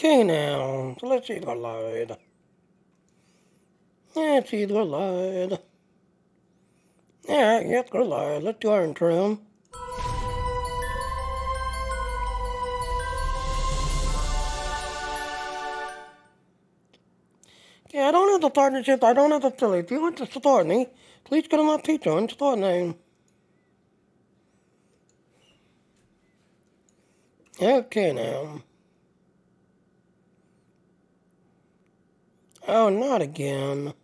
Okay now, so let's see the load. Let's see the load. Alright, yes, go load. Let's do our intro. Okay, I don't have the partnership, I don't have the affiliate. If you want to support me, please go to my Patreon, support name. Okay now. Oh, not again.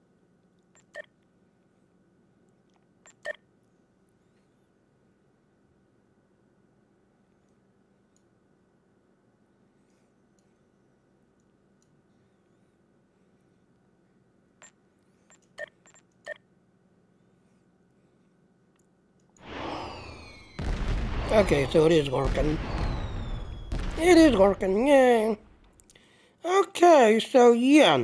Okay, so it is working. It is working, yay. Okay, so yeah.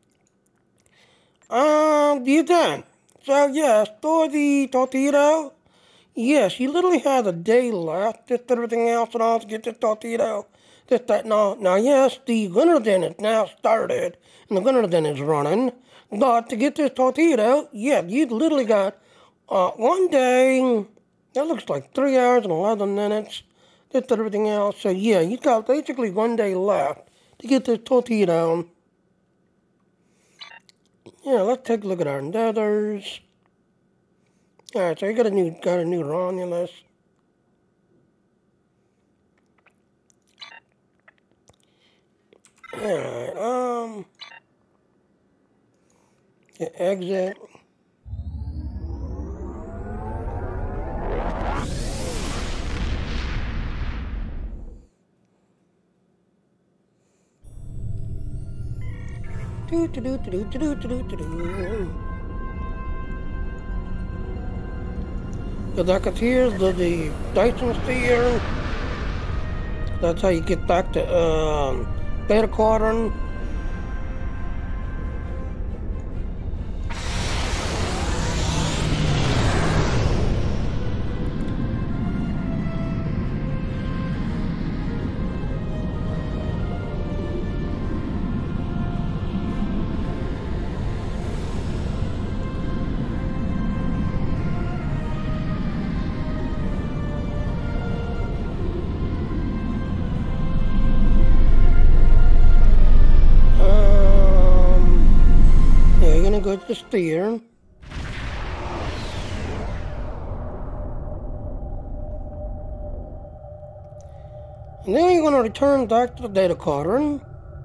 You done. So yes, for the torpedo, yes, you literally have a day left, just everything else and all to get this torpedo. Just that, now yes, the winter den is now started, and the winter den is running, but to get this torpedo, yeah, you literally got, 1 day, that looks like 3 hours and 11 minutes, just everything else, so yeah, you got basically 1 day left to get this torpedo. Yeah, let's take a look at our endeavors. Alright, so you got a new Romulus. Alright, exit. Because here's the Dyson sphere. That's how you get back to Beta Quadrant. Go to the sphere. And then you're going to return back to the data quadrant.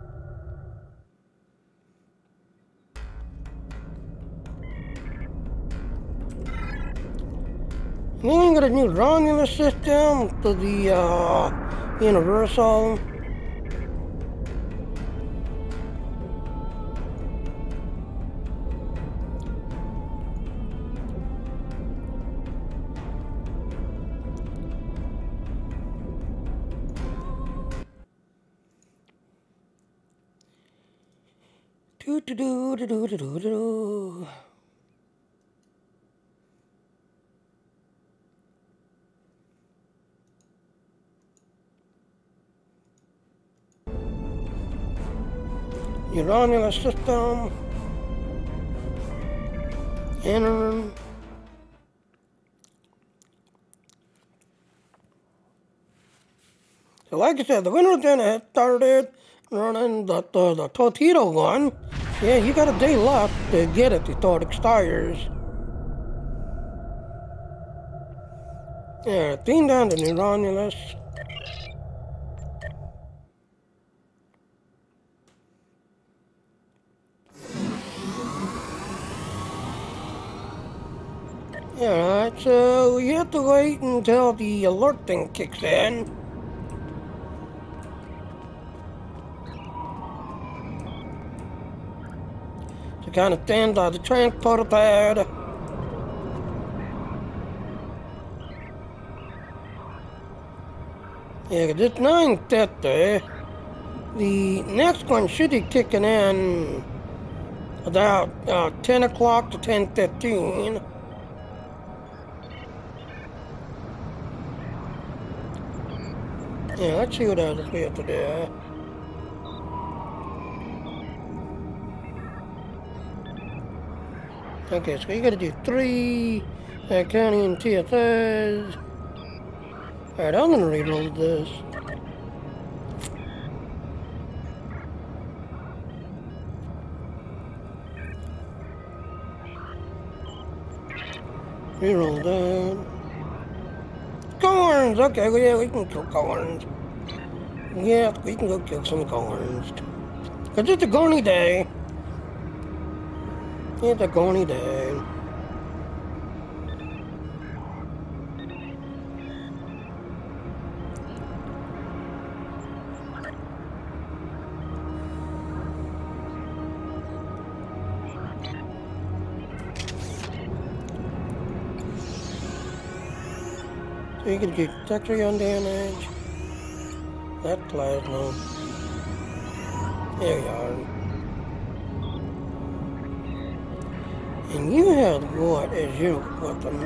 And then you got a new Romulus system to the Universal. Your Romulus system. Enter. So like I said, the winter den has started running the torpedo one. Yeah, you got a day left to get it before it expires. Yeah, theme down to New Romulus. Alright, so you have to wait until the alert thing kicks in. To kind of stand by the transporter pad. Yeah, 'cause it's 9:50. The next one should be kicking in about 10 o'clock to 10:15. Yeah, let's see what else we have to do. Okay, so you gotta do 3 counting TFOs. Alright, I'm gonna reload this. Reroll that. Corns! Okay, well, yeah, we can kill corns. Yeah, we can go kill some corns. Cause it's a corny day. It's a corny day. So you can do texture on damage. That plasma. There you are. And you have what as your weapon?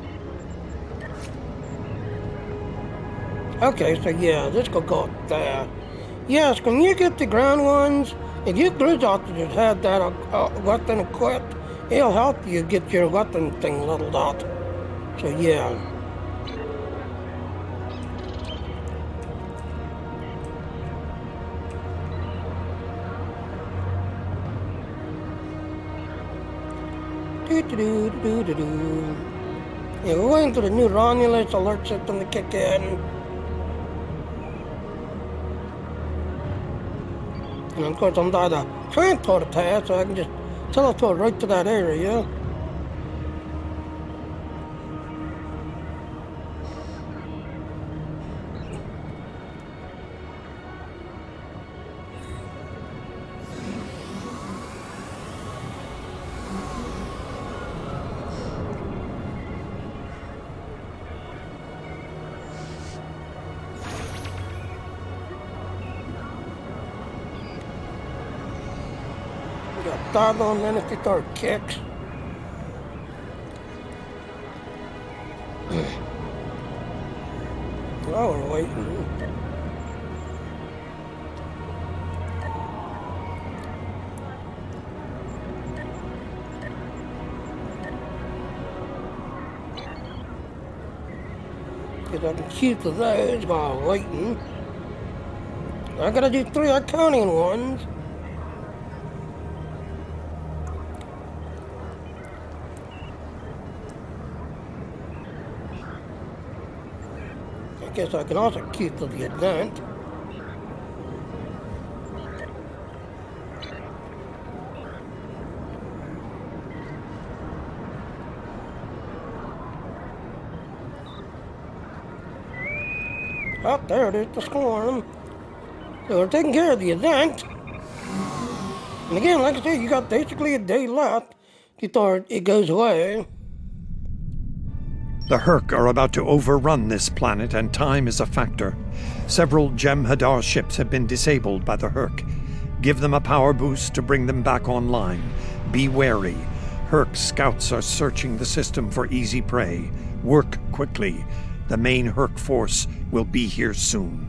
Okay, so yeah, let's go there. Yes, when you get the ground ones, if you Blizzard just have that weapon equipped, it'll help you get your weapon thing leveled up. So yeah. Yeah, we're waiting for the new Romulus alert system to kick in. And of course I'm doing a transporter task, so I can just teleport right to that area. Got on then if they start kicks. Oh, we're waiting. Because I can shoot to those while waiting. I gotta do 3 accounting ones. I guess I can also keep to the event. Oh, there it is, the storm. So we're taking care of the event. And again, like I said, you got basically a day left before it goes away. The Herc are about to overrun this planet, and time is a factor. Several Jem'Hadar ships have been disabled by the Herc. Give them a power boost to bring them back online. Be wary. Herc scouts are searching the system for easy prey. Work quickly. The main Herc force will be here soon.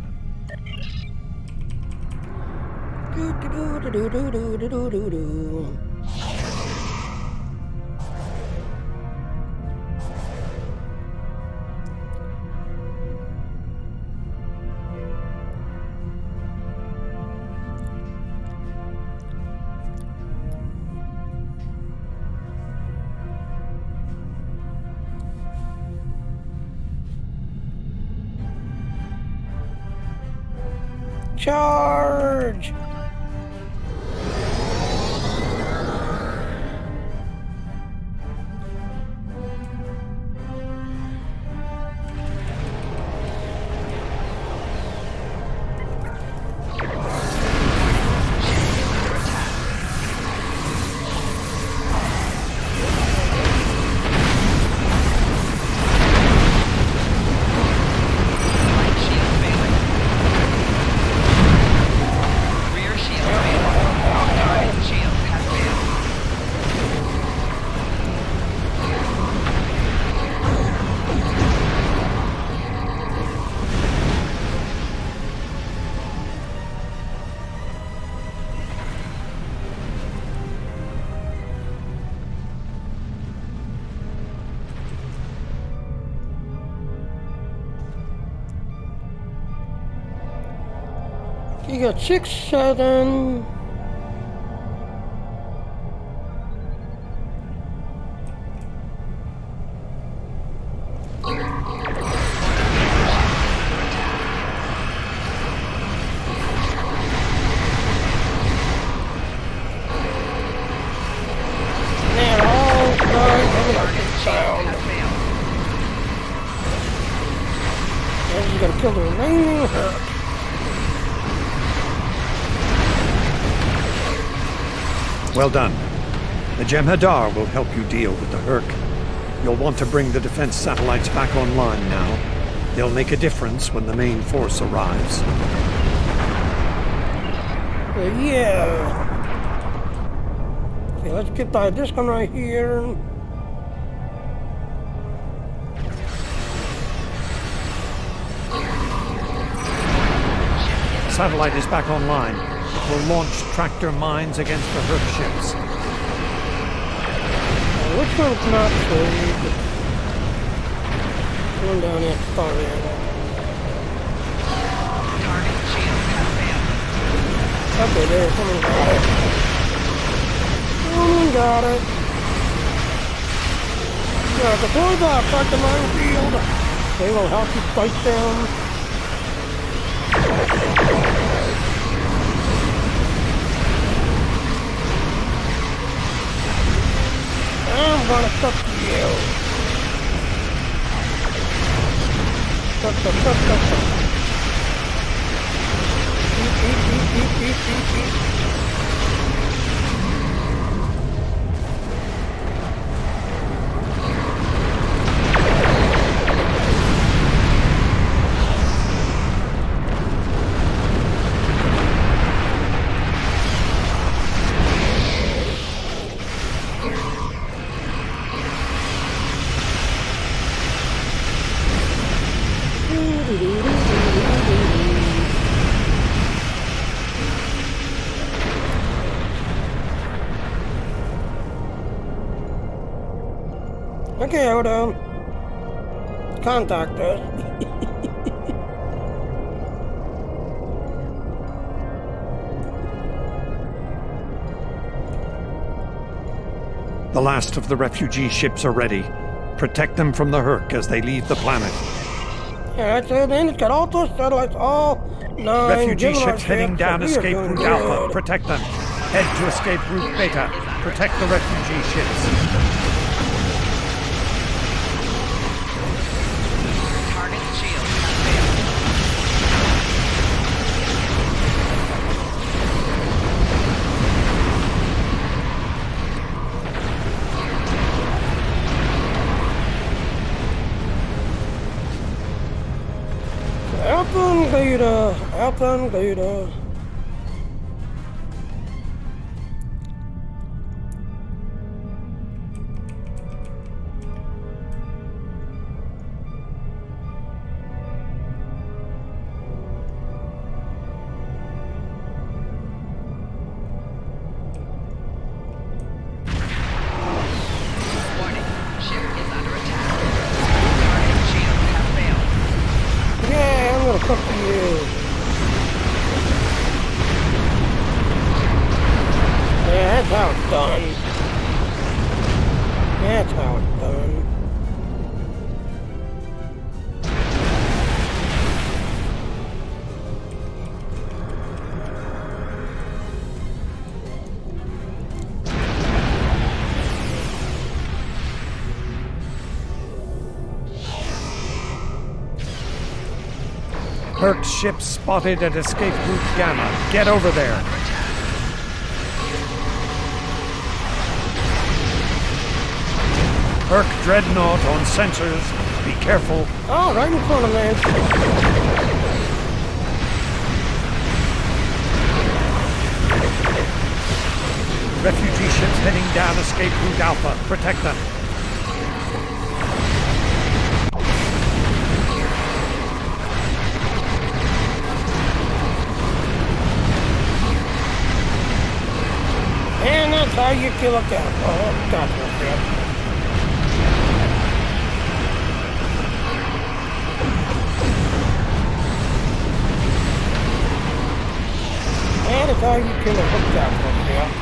Charge! You got 6, 7. They're all done. Sound. And you gotta kill the remaining hurt. Well done. The Jem'Hadar will help you deal with the Herc. You'll want to bring the defense satellites back online now. They'll make a difference when the main force arrives. Yeah. Okay, let's get this one right here. Satellite is back online. It will launch tractor mines against the Herc ships. Which one's not saved? One down at the far end. Target shield has failed. Okay, there, someone got it. Someone got it. Yeah, deploy the tractor minefield. They will help you fight them. I'm gonna cook you. Cook. Eat. Okay, hold on. Contact us. The last of the refugee ships are ready. Protect them from the Herc as they leave the planet. Yeah, that's it. Then it's got all those satellites, all 9. Refugee ships heading down We are escape doing route Alpha. good. Protect them. Head to escape route Beta. Protect the refugee ships. Target shield has failed. Alpha and Beta. Warning. Ship is under attack. Target shield has failed. Yeah, I'm gonna cook you. Yeah, that's how it's done. That's how it's done. Herc ship spotted at escape route Gamma. Get over there. Herc dreadnought on sensors. Be careful. Oh, right in front of me. Refugee ships heading down escape route Alpha. Protect them. And that's how you kill a cat. Oh, gotcha. That is how you kill a hook jackal, yeah.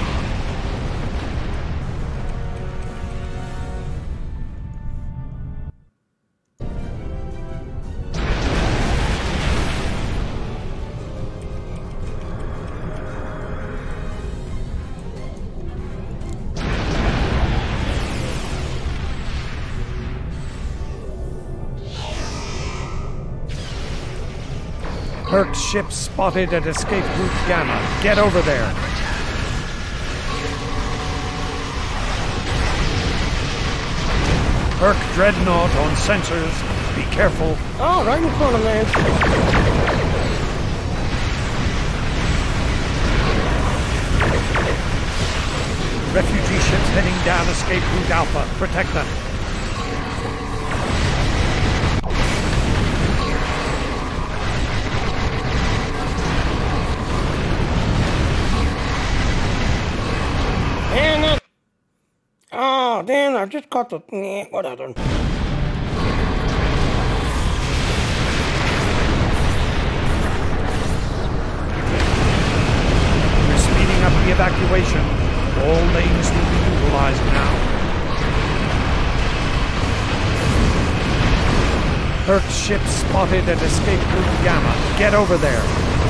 Herc's ship spotted at escape route Gamma. Get over there. Herc Dreadnought on sensors. Be careful. Oh, right in front of me. Refugee ships heading down escape route Alpha. Protect them. Oh, damn, I just caught the... whatever. We're speeding up the evacuation. All lanes will be utilized now. Herc's ship spotted at escape route Gamma. Get over there.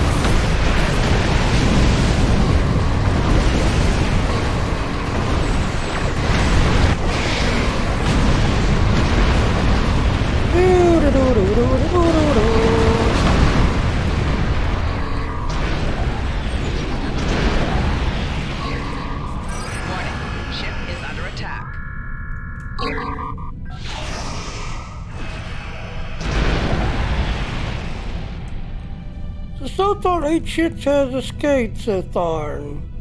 So far, 8 ships has escaped so far.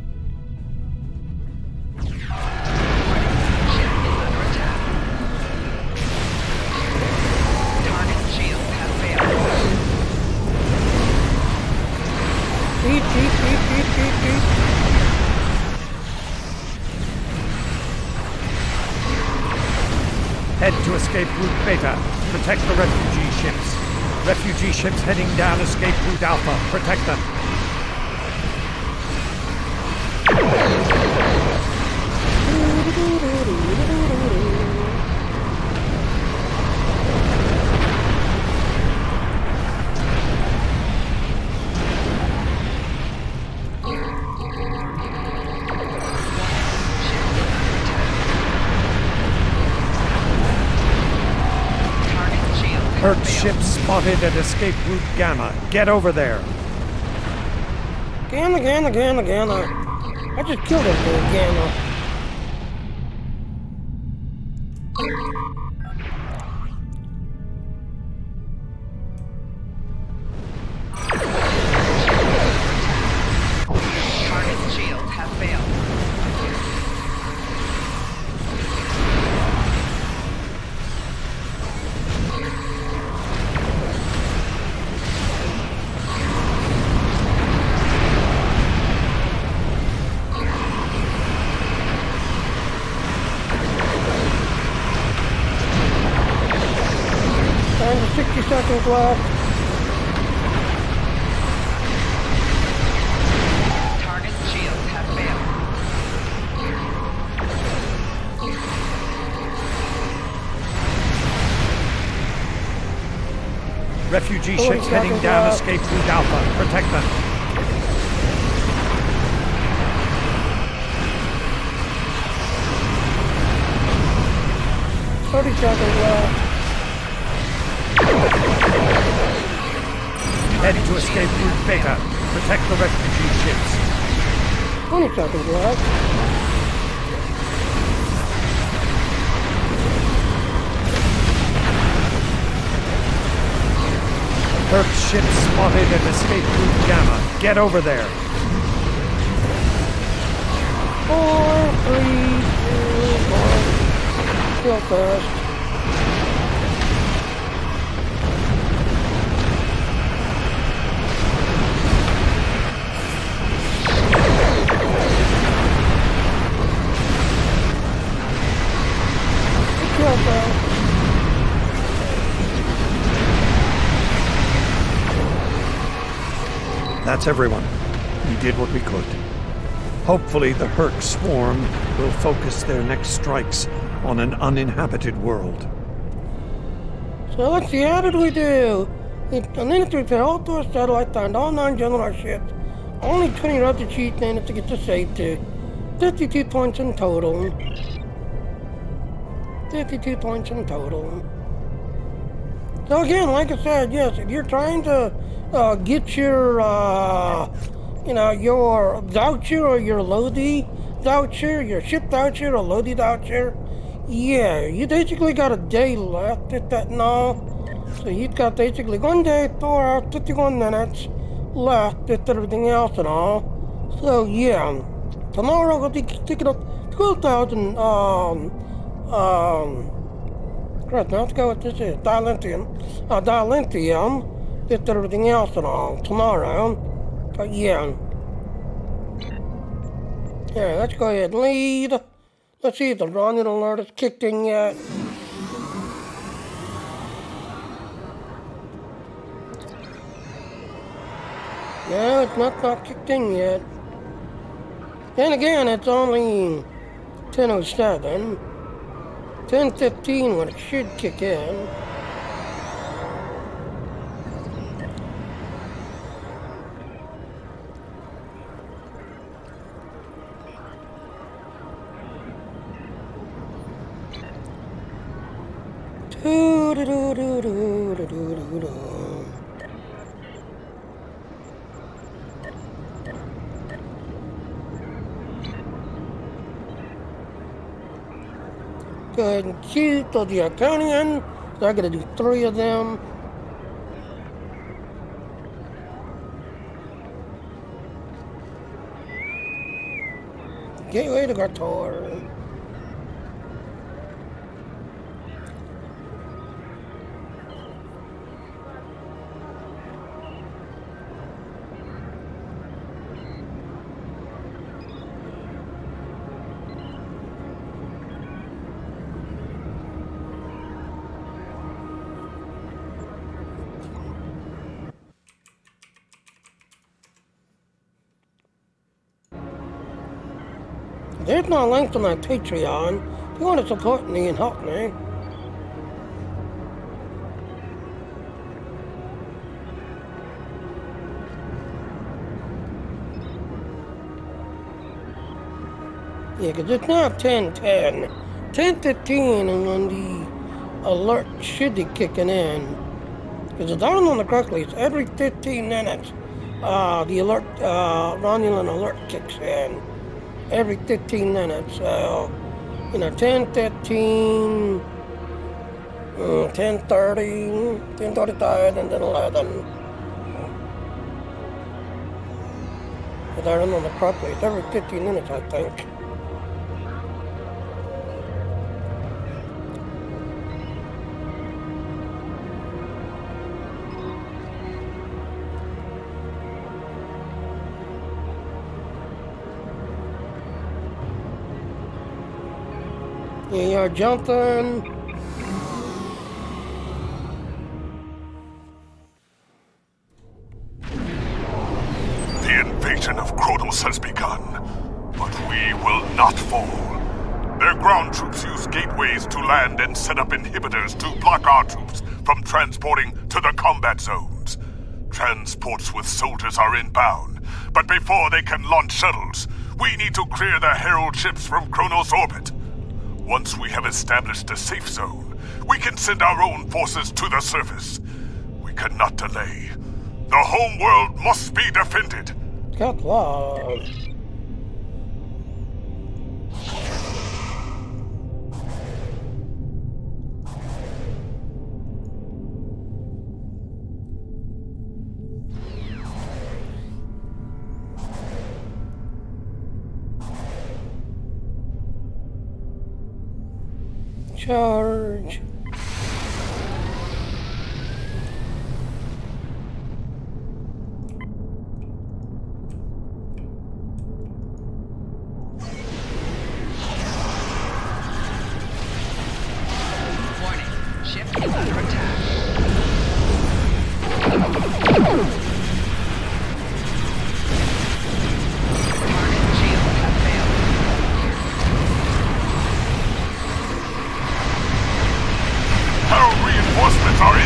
Head to escape route Beta. Protect the refugee ships. Refugee ships heading down escape route Alpha. Protect them. Herc's ship spotted at escape route Gamma. Get over there. Gamma. I just killed him for Gamma. Target shields have failed. And 60 seconds left. Target shields have failed. Refugee ships heading down escape route Alpha. Protect them. Seconds left. Head to escape route Beta. Protect the refugee ships. 20 seconds left. Herc's ship spotted at escape route Gamma. Get over there. 4, 3, 2, 1. Still first. That's everyone. We did what we could. Hopefully the Herc swarm will focus their next strikes on an uninhabited world. So let's see, how did we do? And then to repair all 4 satellites and all 9 general ships. Only 20 routes cheat minutes to get to safety. 52 points in total. 52 points in total. So again, like I said, yes, if you're trying to get your, your voucher or your Lodi voucher, your ship voucher or Lodi voucher, yeah, you basically got a day left at that now. So you've got basically 1 day, 4 hours, 51 minutes left with everything else and all. So yeah, tomorrow we'll be picking up 12,000, Chris, now let's go with this is dilithium, with everything else and all tomorrow. But yeah. Yeah, let's go ahead and lead. Let's see if the Ronin alert is kicked in yet. No, it's not kicked in yet. And again, it's only 10:07. 10:15 when it should kick in. Go ahead and shoot the Draconian. So I gotta do 3 of them. Gateway to Gator. There's no link to my Patreon. If you want to support me and help me. Yeah, because it's now 10:10. 10:15 and when the alert should be kicking in. Because if I remember correctly, it's every 15 minutes the alert, Romulan alert kicks in. Every 15 minutes, so, 10:15, 10:30, 10:35, and then 11. If I remember correctly, it's every 15 minutes, I think. Yeah, you're jumping. The invasion of Kronos has begun, but we will not fall. Their ground troops use gateways to land and set up inhibitors to block our troops from transporting to the combat zones. Transports with soldiers are inbound, but before they can launch shuttles, we need to clear the Herald ships from Kronos orbit. Once we have established a safe zone, we can send our own forces to the surface. We cannot delay. The home world must be defended. Got lost. Charge. Warning. Ship is under attack.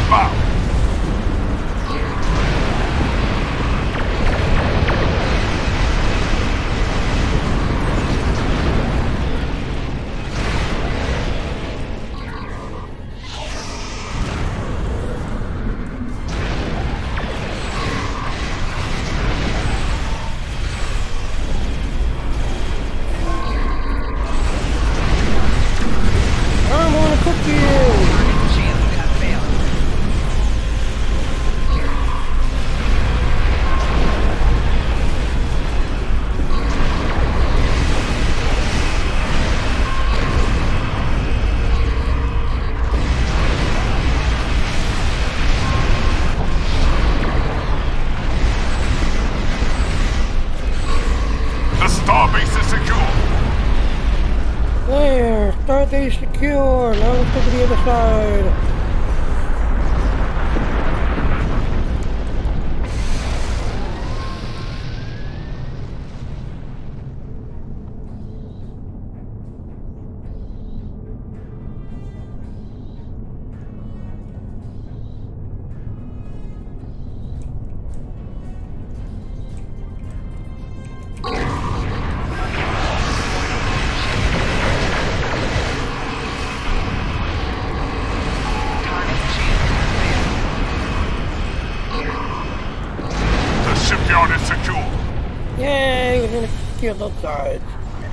inbound! I'm gonna cook you! Target shields have failed. The starbase is secure! There, Starbase secure. Now let's go to the other side. Target shields have failed. The shipyard is secure! Yay, we're gonna secure those sides.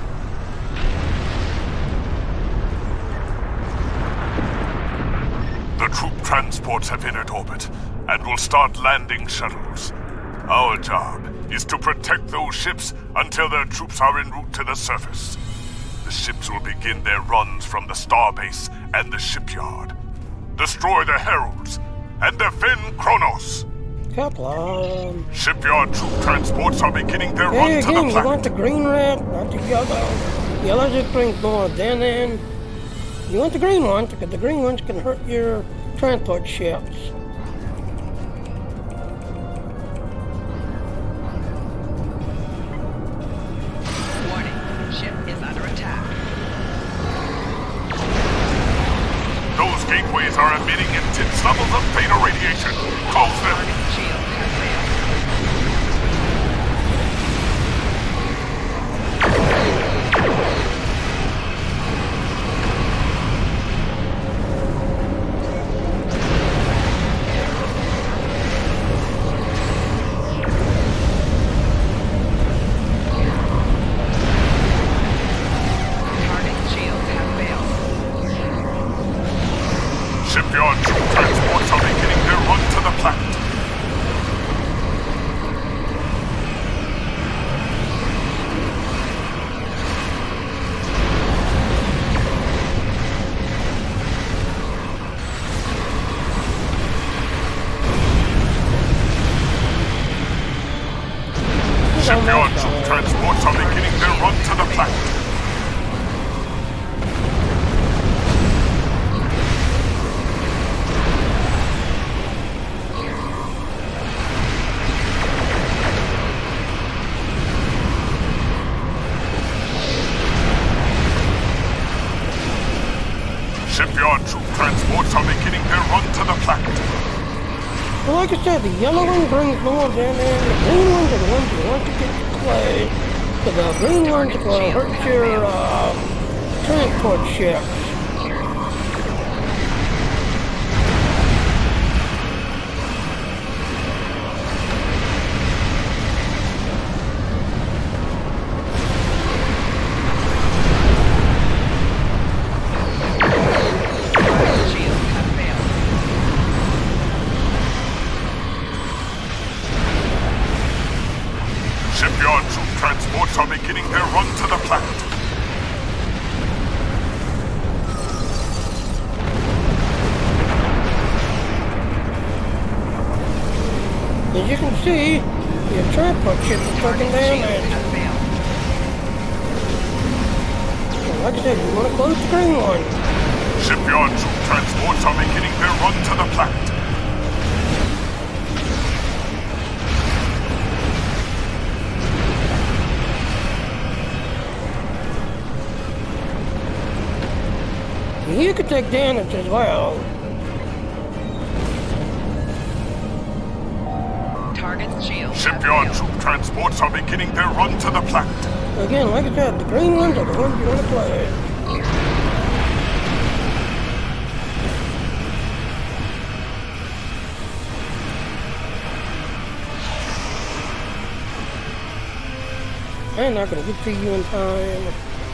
The troop transports have entered orbit and will start landing shuttles. Our job is to protect those ships until their troops are en route to the surface. The ships will begin their runs from the starbase and the shipyard. Destroy the heralds and defend Kronos. Kaplan. Shipyard troop transports are beginning their Hey, run to again, the you planet. want the green red, not the yellow. Yellow just brings more adrenaline. You want the green ones, because the green ones can hurt your transport ships. Warning, ship is under attack. Those gateways are emitting intense levels of beta radiation. Close them. Target shields have failed. Target shields have failed. Shipyard troop transports are beginning their run to the planet. Shipyard troop transports are beginning their run to the planet. Shipyard troop transports are beginning their run to the planet. Well, like I said, the yellow one brings more adrenaline. The green ones are the ones you want to get to play. So the green ones will hurt your transport ships. Target shields have failed. Shipyard troop transports are beginning their run to the planet. As you can see, your transport ships are taking Shields damage. have failed. Like I said, you want to close the green one. Shipyard troop transports are beginning their run to the planet. You could take damage as well. Target's shield has Shipyard failed. troop transports are beginning their run to the planet. Again, like I said, the green ones are the ones you want to play. I'm not going to get to you in time.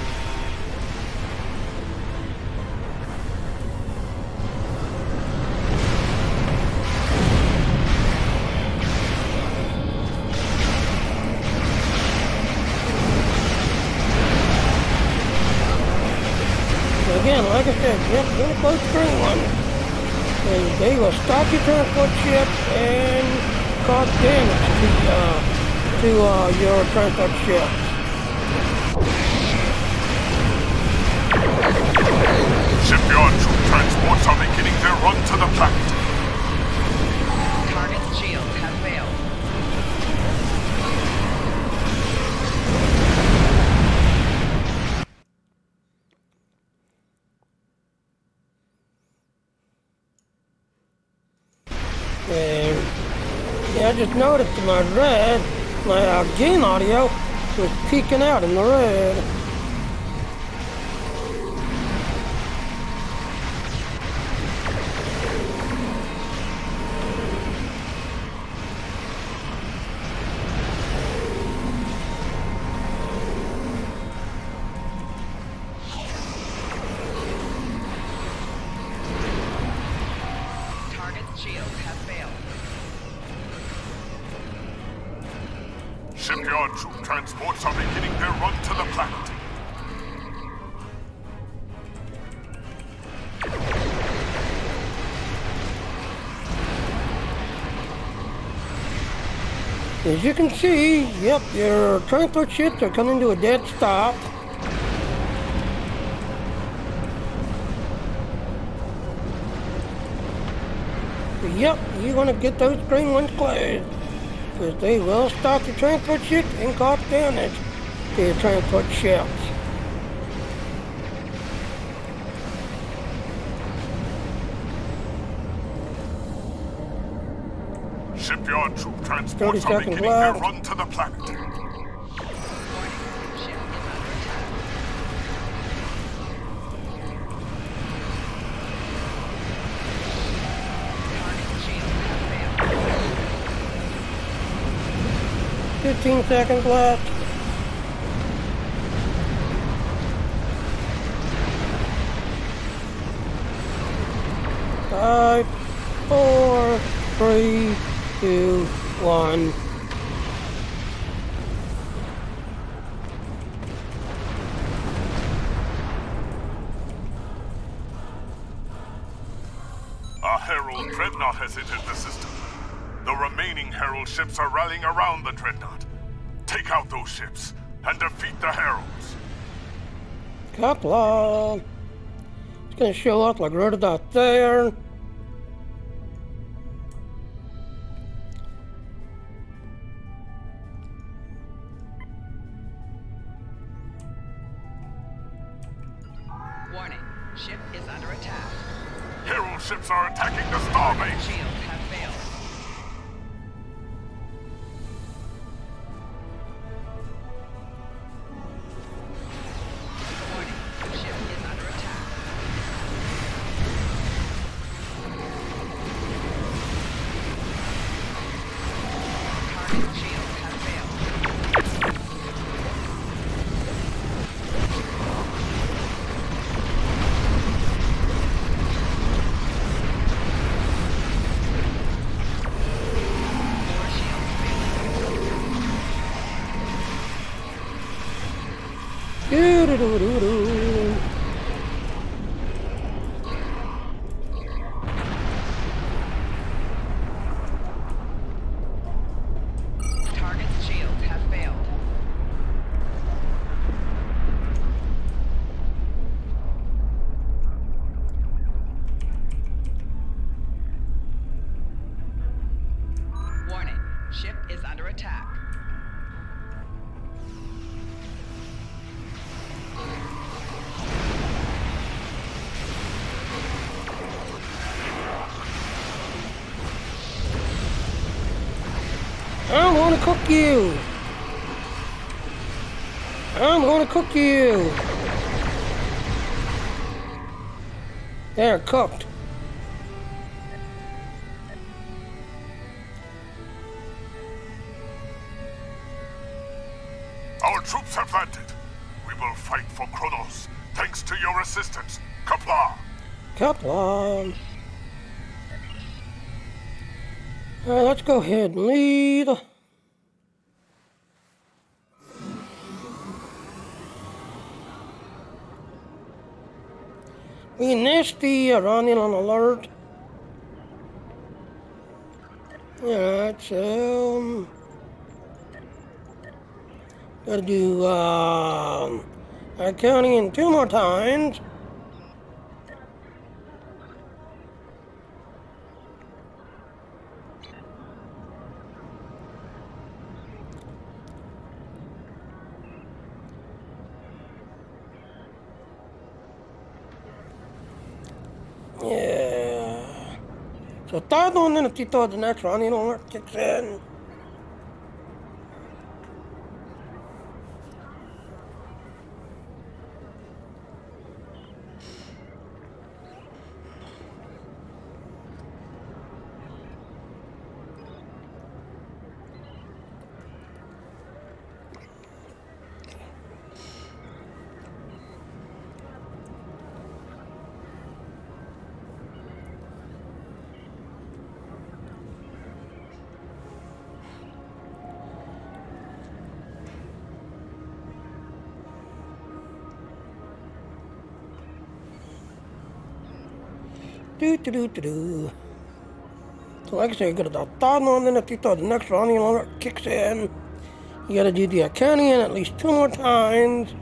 Again, like I said, yep, you're going to close the green one. And they will stop your transport ship and cause damage to your transport ship. Shipyard troop transports are beginning their run to the planet. Target's shield has failed. And yeah, I just noticed my red, my gain audio was peeking out in the red. Target's shield has failed. Shipyard troop transports are beginning their run to the planet. As you can see, yep, your transport ships are coming to a dead stop. Yep, you want to get those green ones closed, because they will stop your transport ship and cause damage to your transport ships. Shipyard troop 30 transports are seconds beginning their left. run to the planet. Warning. Ship is under attack. Target's shield has failed. 15 seconds left. 5, 4, 3, 2, 1. A Herald Dreadnought has entered the system. The remaining Herald ships are rallying around the Dreadnought. Take out those ships and defeat the Heralds. Couple. It's gonna show up like right about there. Warning. Ship is under attack. Herald ships are attacking the starbase. Shield has failed. Warning. Ship is under attack. Target shield has failed. More shields failing. Doo-doo-doo-doo-doo. Target's shield has failed. Warning. Ship is under attack. I'm gonna cook you. I'm gonna cook you. They're cooked. Our troops have landed. We will fight for Kronos, thanks to your assistance, Kapla. Kaplan. Alright, let's go ahead and lead. We missed the running on alert. Alright, so gotta do accounting 2 more times. Yeah. So third one, then if you throw the next one, you know what kicks in. So like I said, you got the third one, then if you throw the next one, you know, it kicks in. You gotta do the accounting at least 2 more times.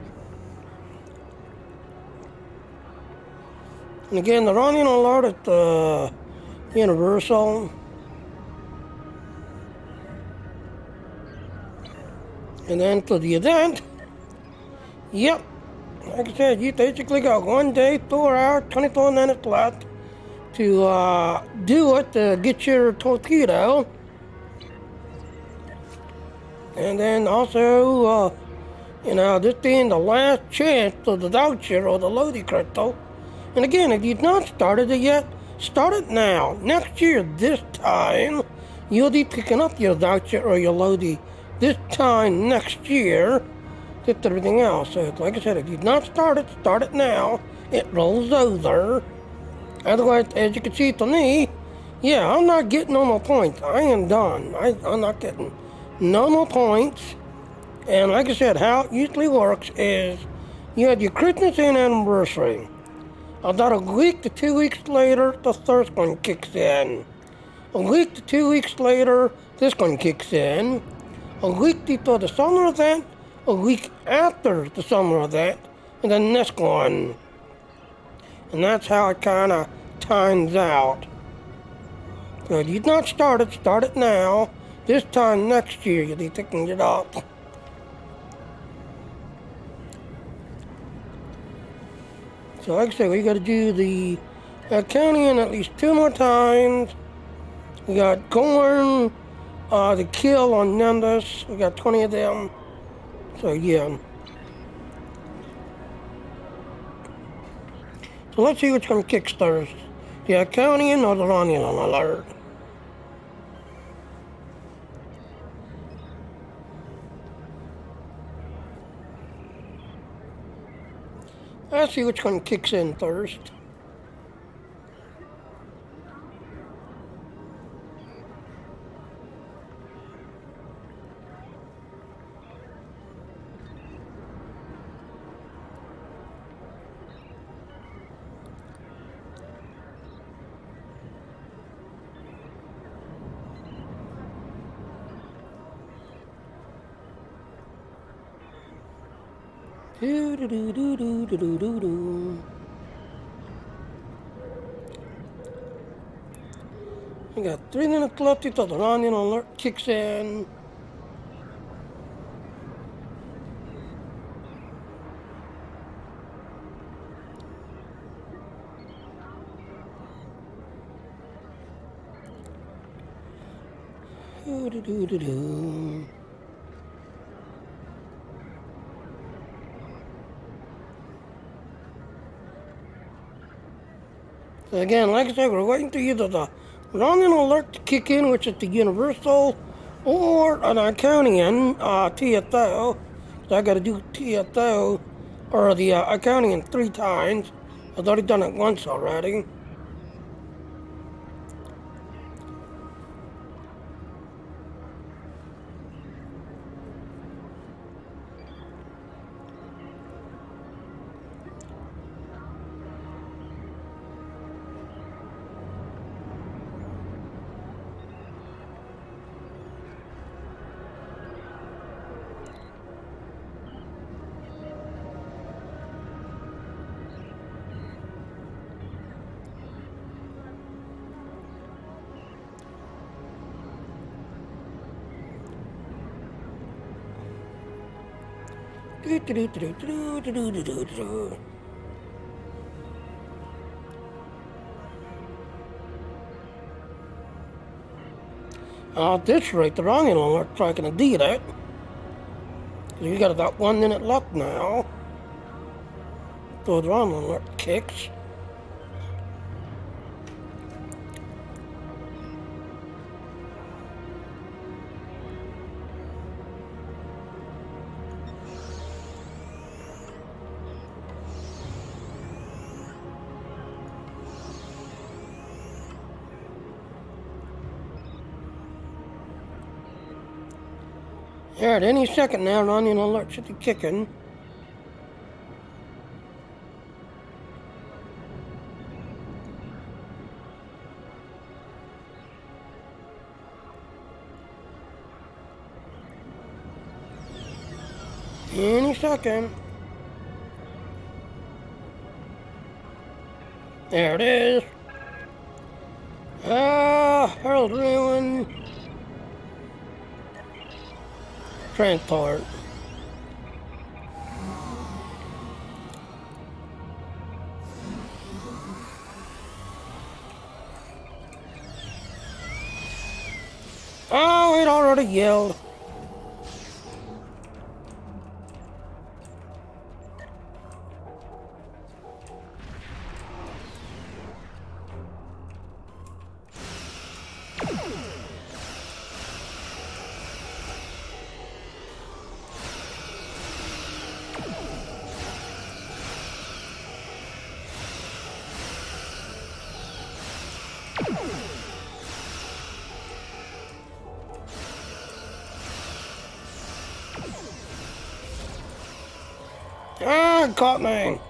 And again, the running alert at the Universal. And then for the event, yep, like I said, you basically got 1 day, 4 hours, 24 minutes left to do it, to get your torpedo. And then also, you know, this being the last chance of the voucher or the Lodi crypto. And again, if you've not started it yet, start it now. Next year, this time, you'll be picking up your voucher or your Lodi. This time next year, just everything else. So, like I said, if you've not started, start it now. It rolls over. Otherwise, as you can see for me, yeah, I'm not getting no more points. I am done. I'm not getting no more points. And like I said, how it usually works is you have your Christmas and anniversary. About a week to 2 weeks later, the first one kicks in. A week to 2 weeks later, this one kicks in. A week before the summer event, a week after the summer event, and then this one. And that's how it kind of times out. So if you've not started, start it now. This time next year, you'll be picking it up. So like I said, we got to do the accounting at least 2 more times. We got corn, the kill on Nimbus. We got 20 of them. So yeah. So let's see which one kicks first. The accounting or the Romulan alert. Let's see which one kicks in first. Do do do do do do do do do. We got 3 minutes left until the Romulan alert kicks in. Do-do-do-do-do. So again, like I said, we're waiting for either the running alert to kick in, which is the universal, or an Iconian TFO. So I got to do TFO or the Iconian 3 times. I've already done it once already. At this rate, the wrong alert's not going to do that. You got about 1 minute left now. So the wrong alert kicks. Yeah, at any second now, running alert should be kicking. Any second. There it is. Harold Ruin. Transport. Oh, it already yelled. Ah, it caught me.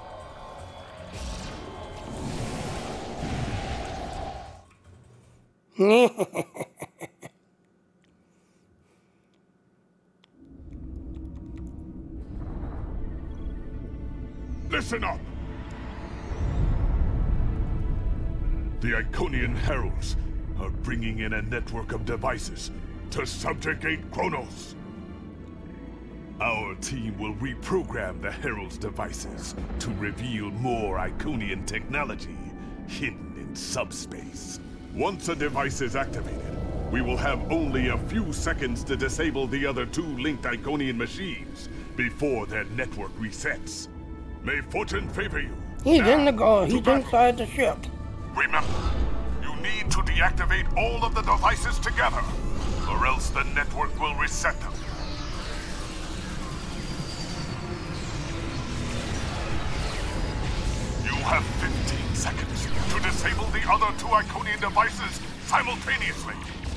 Listen up! The Iconian Heralds are bringing in a network of devices to subjugate Kronos. Our team will reprogram the Herald's devices to reveal more Iconian technology hidden in subspace. Once a device is activated, we will have only a few seconds to disable the other 2 linked Iconian machines before their network resets. May fortune favor you. He's now, in the go. He's inside the ship. Remember, you need to deactivate all of the devices together, or else the network will reset them. You have 15 seconds to disable the other 2 Iconian devices simultaneously.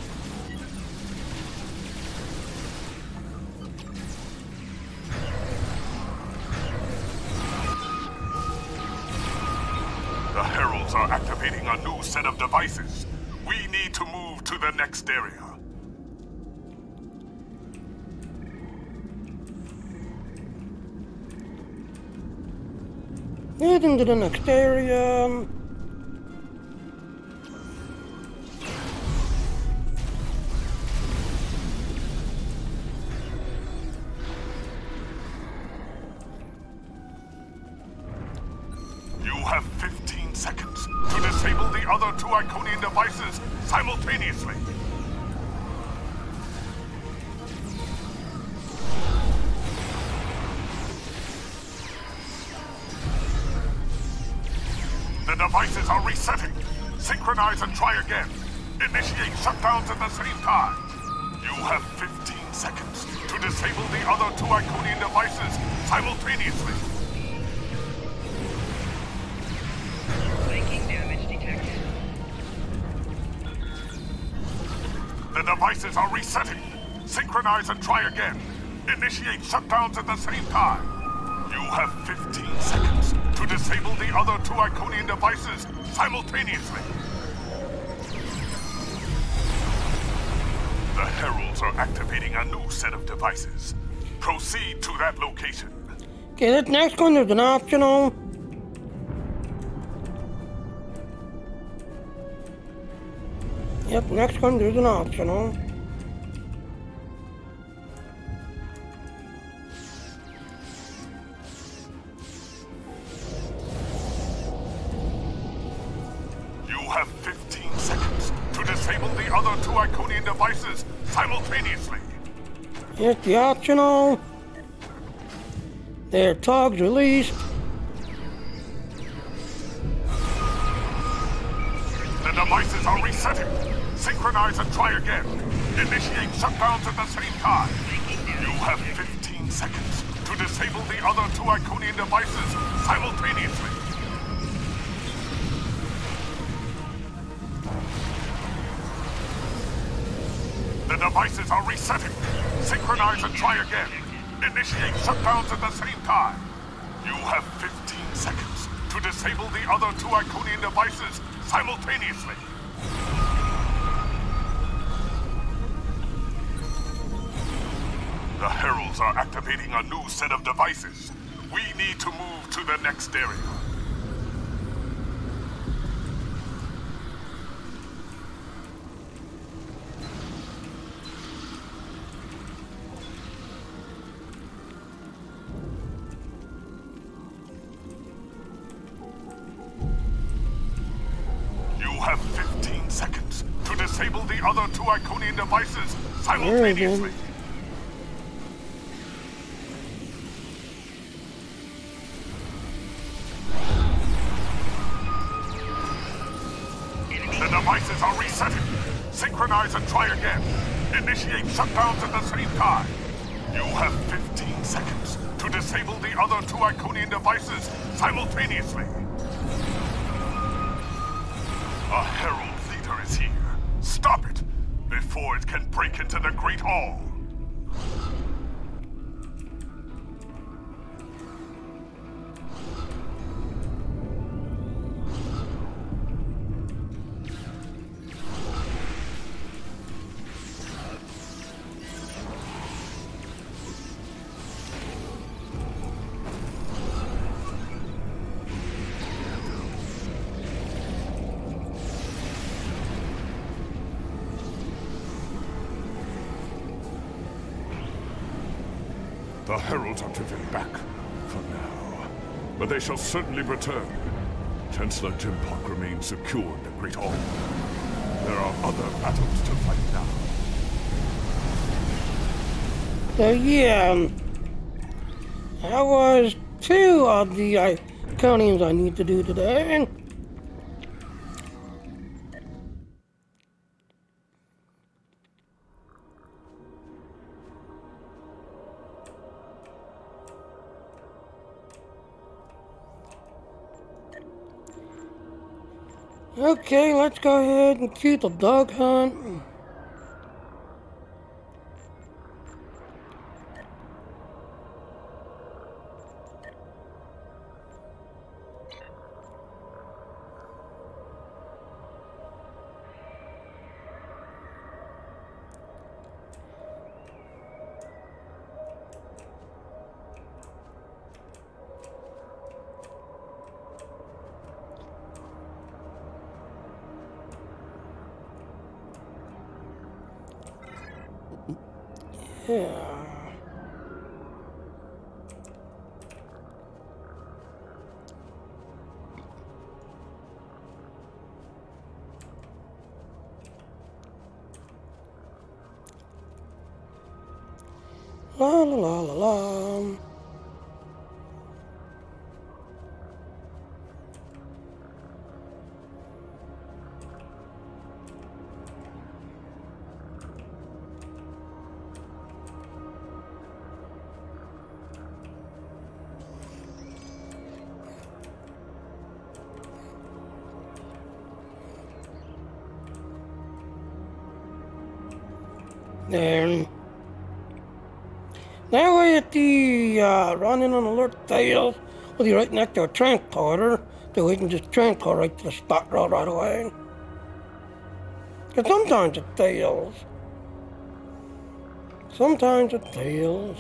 The Heralds are activating a new set of devices. We need to move to the next area. Heading to the next area. You have 15 seconds to disable the other 2 Iconian devices simultaneously. The devices are resetting. Synchronize and try again. Initiate shutdowns at the same time. You have 15 seconds to disable the other 2 Iconian devices simultaneously. Making damage detected. The devices are resetting. Synchronize and try again. Initiate shutdowns at the same time. You have 15 seconds to disable the other 2 Iconian devices simultaneously. The Heralds are activating a new set of devices. Proceed to that location. Okay, that next one is an optional. Yep, next one there's an optional. You have 15 seconds to disable the other 2 Iconian devices simultaneously. Here's the optional. Their togs released. The devices are resetting. Synchronize and try again. Initiate shutdowns at the same time. You have 15 seconds to disable the other 2 Iconian devices simultaneously. The devices are resetting. Synchronize and try again. Initiate shutdowns at the same time. You have 15 seconds to disable the other 2 Iconian devices simultaneously. The Heralds are activating a new set of devices. We need to move to the next area. You have 15 seconds to disable the other 2 Iconian devices simultaneously. The devices are resetting. Synchronize and try again. Initiate shutdowns at the same time. You have 15 seconds to disable the other 2 Iconian devices simultaneously. A Herald leader is here. Stop it before it can break into the Great Hall. The Heralds are driven back, for now. But they shall certainly return. Chancellor Jim Park remains secure in the Great Hall. There are other battles to fight now. So yeah, that was 2 of the Iconians I need to do today. Okay, let's go ahead and cue the dog hunt. Yeah. La la la la la. And that way at the running on alert tails, we'll be right next to a transporter, so we can just transport right to the spot road right away. Because sometimes it fails. Sometimes it fails.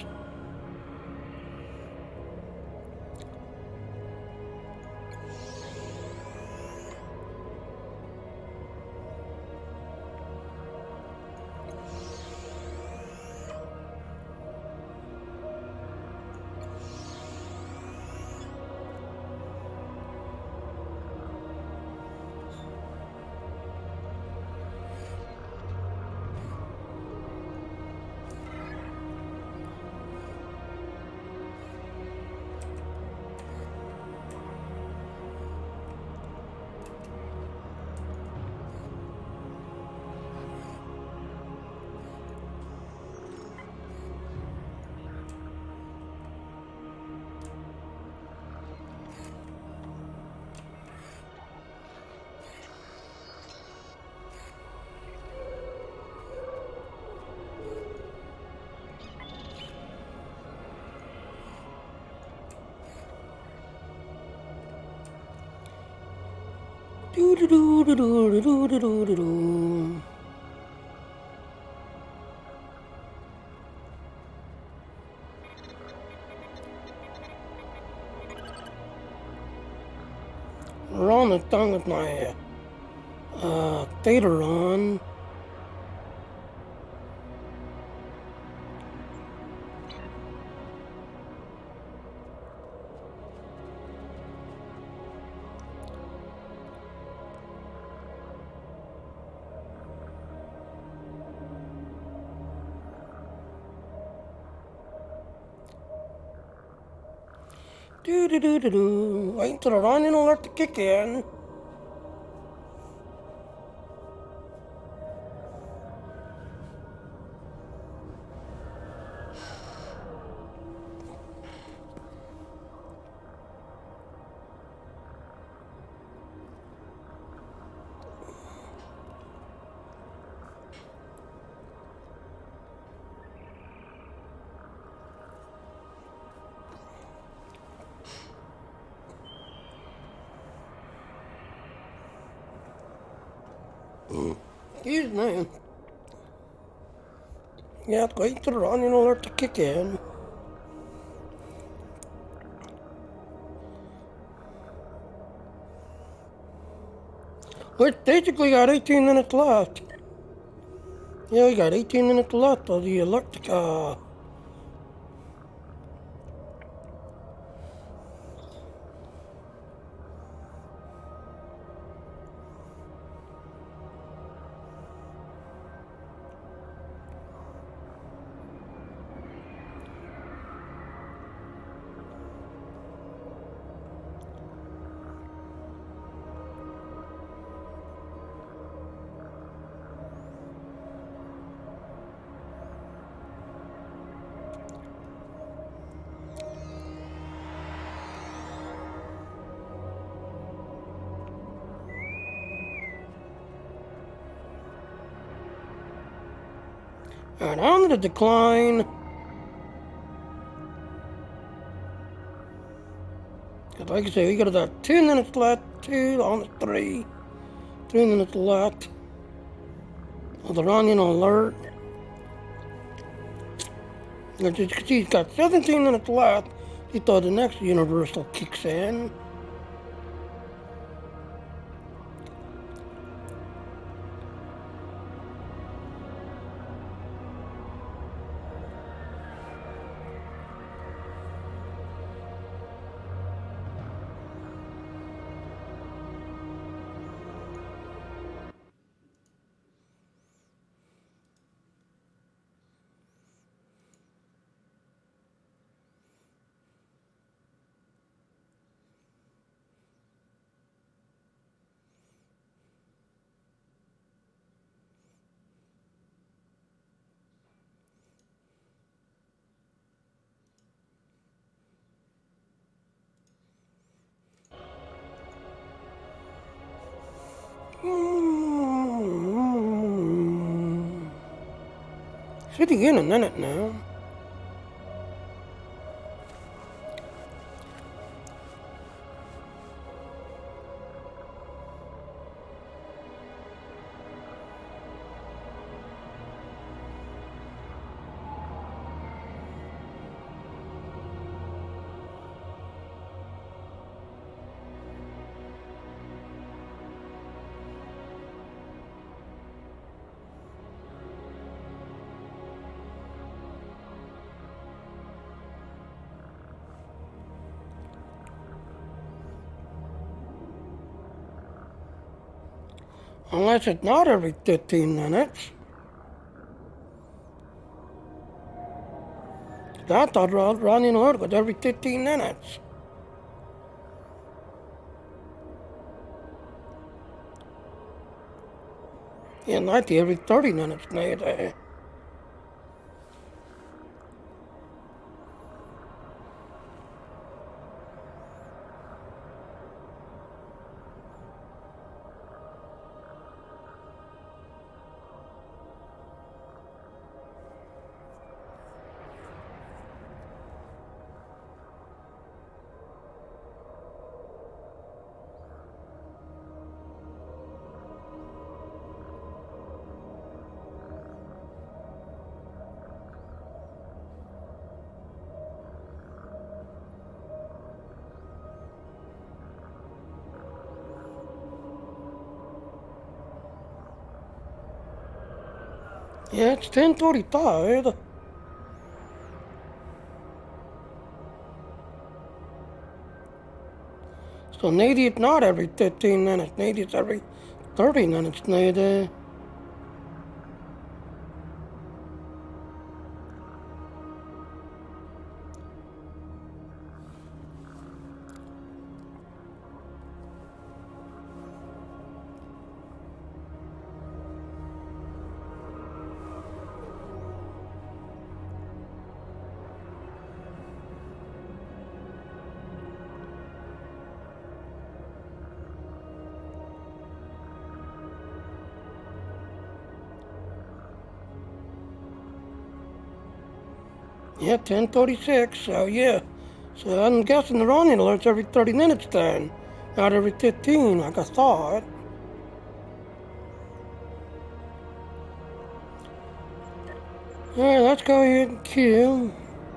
Do do do do do do do do do do. Ron is done with my data run. Do do do do do. Wait until the running alert to kick in. Excuse me. Yeah, wait till the running alert to kick in. We basically got 18 minutes left. Yeah, we got 18 minutes left of the alert to and on the decline. Cause like I said, we got about 2 minutes left, 2 on the 3. 3 minutes left of the running alert. And she's got 17 minutes left before the next universal kicks in. city in a minute now. Unless it's not every 15 minutes. I thought running alert was every 15 minutes. Yeah, not every 30 minutes maybe. Yeah, it's 10:35. So maybe it's not every 15 minutes, maybe it's every 30 minutes maybe. Yeah, 10:36, so yeah. So I'm guessing the running alert's every 30 minutes then, not every 15 like I thought. Alright, let's go ahead and kill.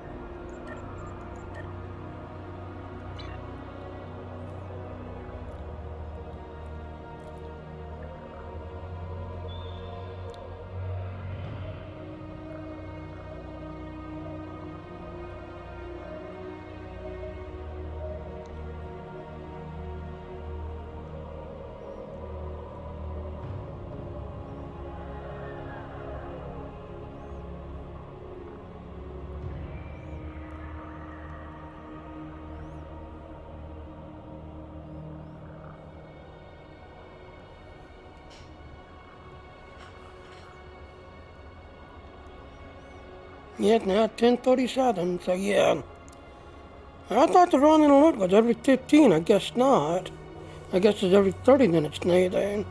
Yeah, now 10:37, so yeah. I thought the running alert was every 15, I guess not. I guess it's every 30 minutes now then.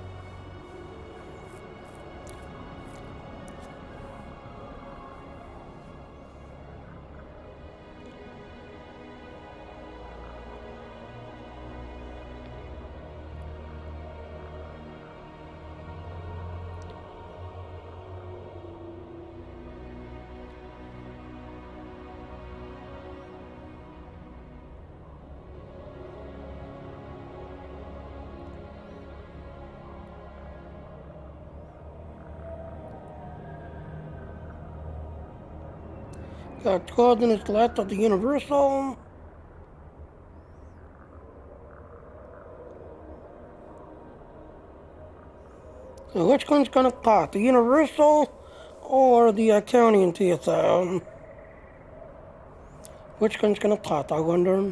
Got 12 minutes left of the Universal. So which one's gonna pop, the Universal or the County and TFO? Which one's gonna pop, I wonder?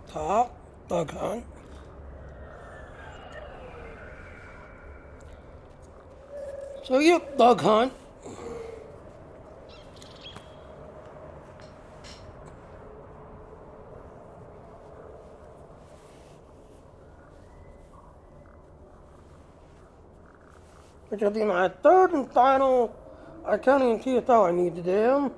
top, bug hunt. So yep, bug hunt. Which will be my third and final Arconian TFO I need to do.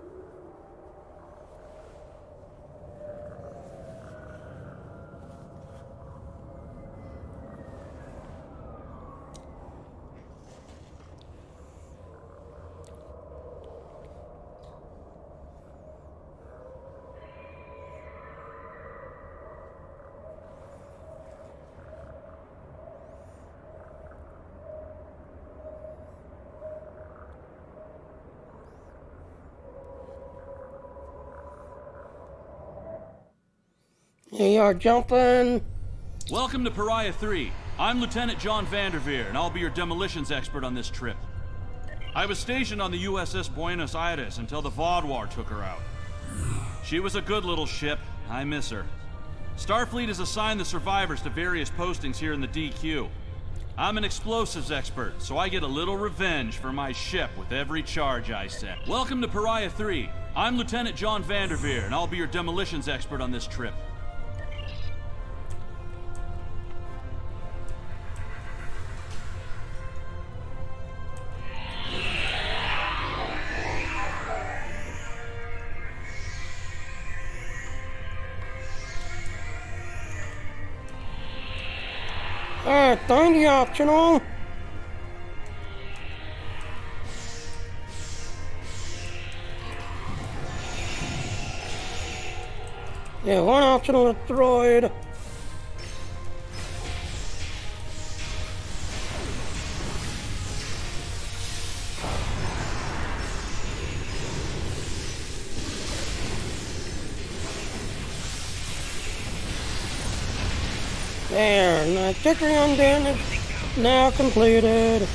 Here you are jumping. Welcome to Pariah 3. I'm Lieutenant John Vanderveer, and I'll be your demolitions expert on this trip. I was stationed on the USS Buenos Aires until the Vaudoir took her out. She was a good little ship. I miss her. Starfleet has assigned the survivors to various postings here in the DQ. I'm an explosives expert, so I get a little revenge for my ship with every charge I set. Welcome to Pariah 3. I'm Lieutenant John Vanderveer, and I'll be your demolitions expert on this trip. Alright, find the optional. Yeah, one optional droid. There, nice victory on damage, now completed.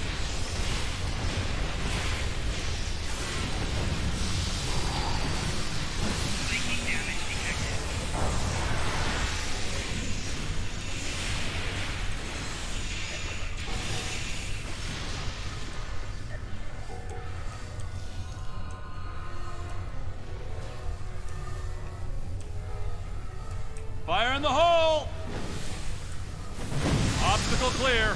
Fire in the hole! Obstacle clear.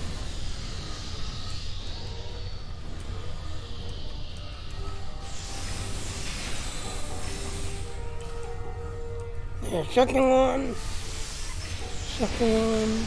Yeah, second one. Second one.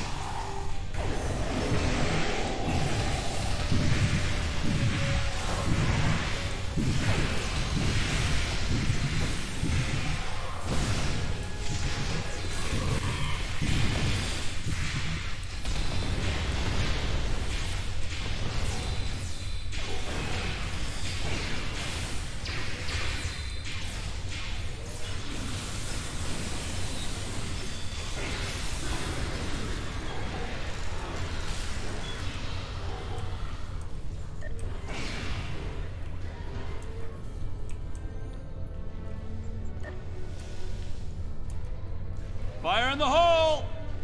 Fire in the hole!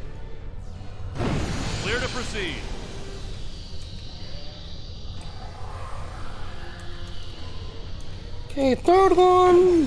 Clear to proceed. Okay, third one.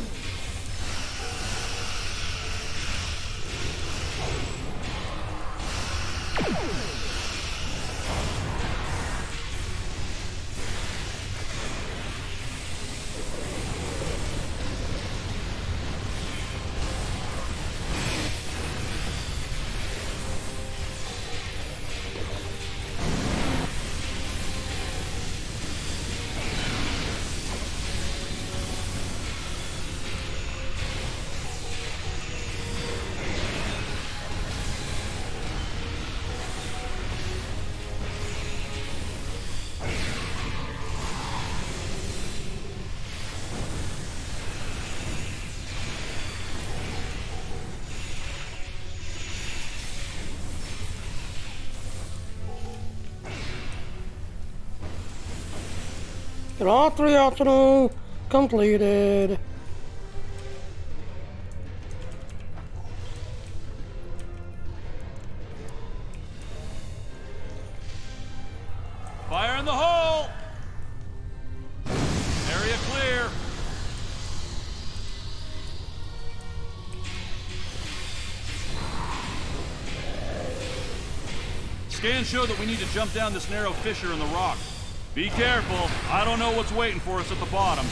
Get all three optional completed. Scans show that we need to jump down this narrow fissure in the rock. Be careful. I don't know what's waiting for us at the bottom.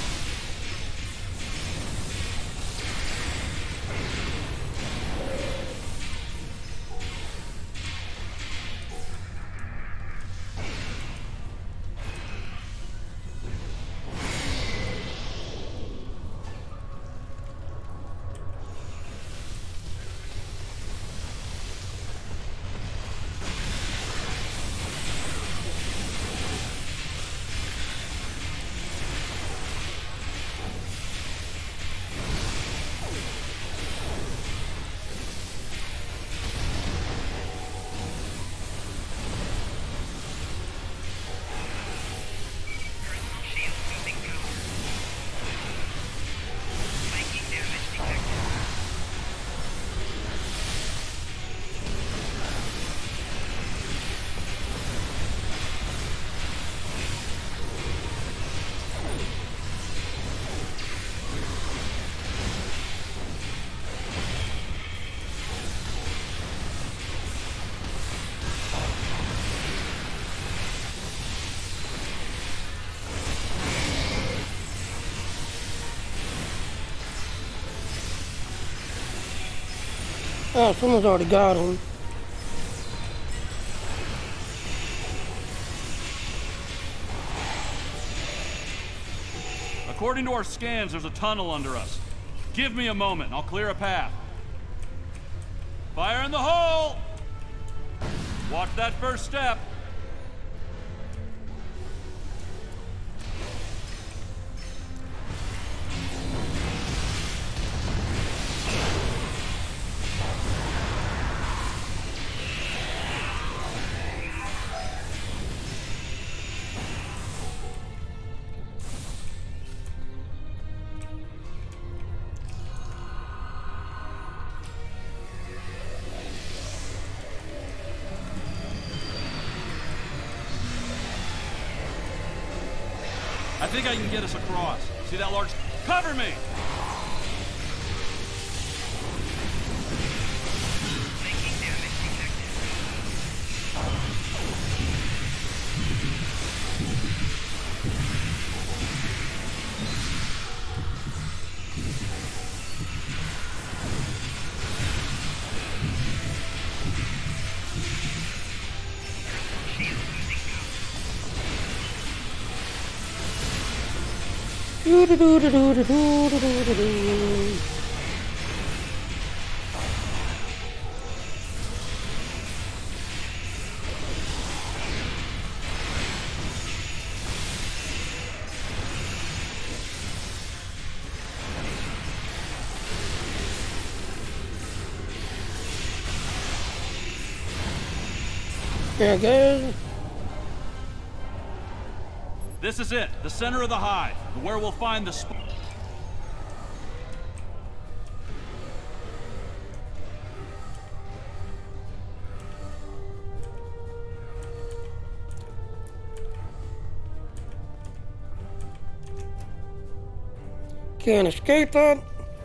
Oh, someone's already got him. According to our scans, there's a tunnel under us. Give me a moment, and I'll clear a path. Fire in the hole! Watch that first step. I think I can get us across. See that large... Cover me! There it goes. This is it, the center of the hive, where we'll find the spot. Can't escape that.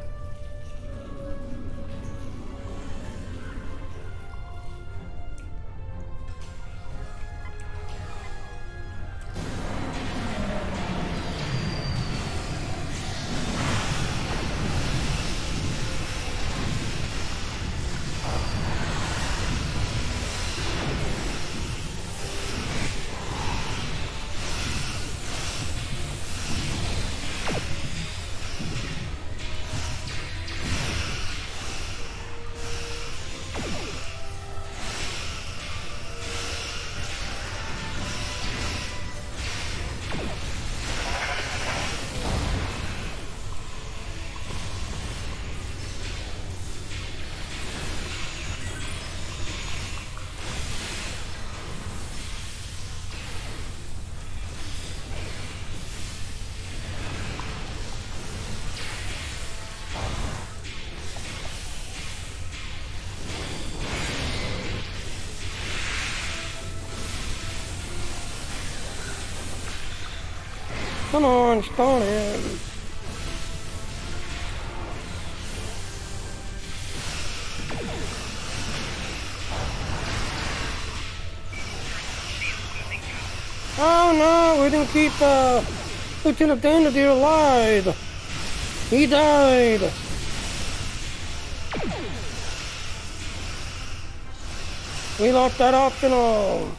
Come on, start it. Oh no, we didn't keep Lieutenant Vanderveer alive. He died. We lost that optional.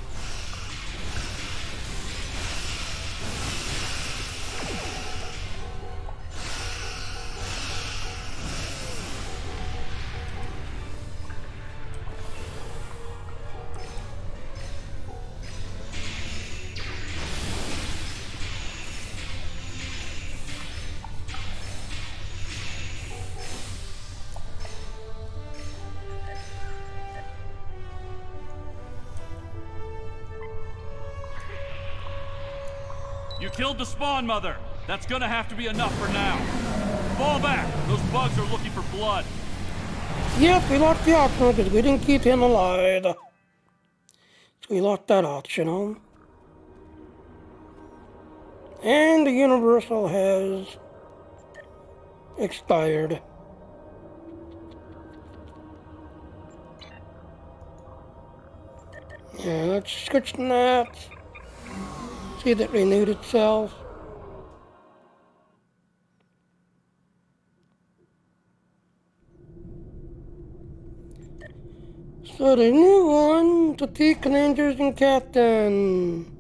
You killed the spawn mother. That's gonna have to be enough for now. Fall back. Those bugs are looking for blood. Yep, we lost the optional because we didn't keep him alive. So we lost that optional. And the universal has expired. Yeah, let's switch to that. See if it renewed itself. So the new one, the T Commanders and Captain.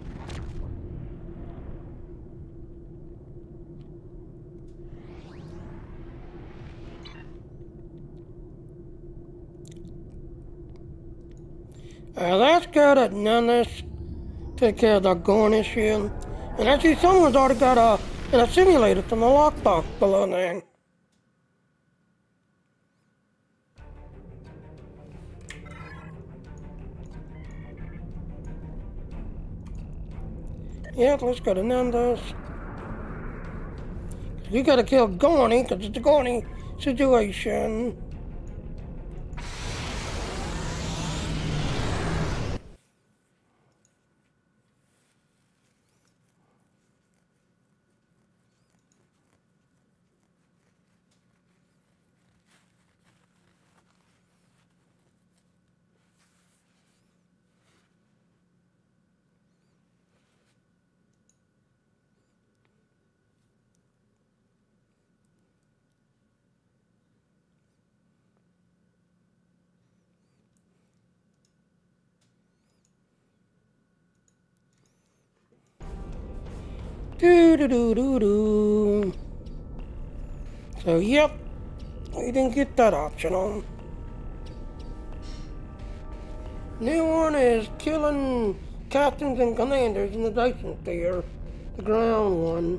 Let's go to Nunness. Take care of the gun issue. And actually someone's already got a simulator from the lockbox below there. Yeah, let's go to Nando's. You gotta kill Gorny, because it's a Gorny situation. Do. So, yep, we didn't get that optional. New one is killing captains and commanders in the Dyson sphere, the ground one.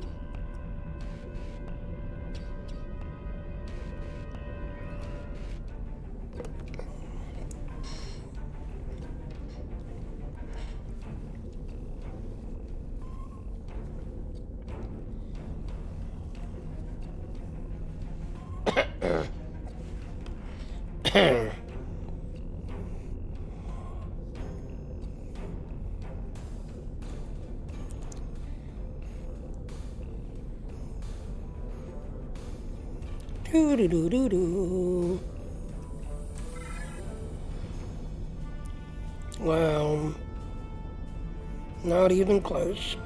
Do. Well, not even close.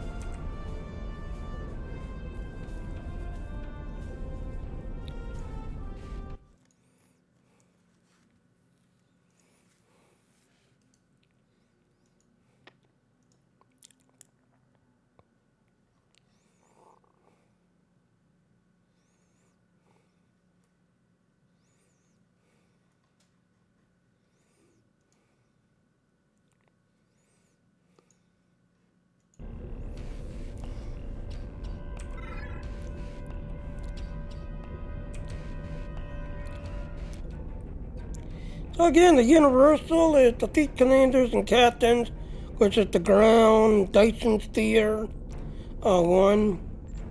So again, the Universal is the Fleet Commanders and Captains, which is the ground Dyson sphere one.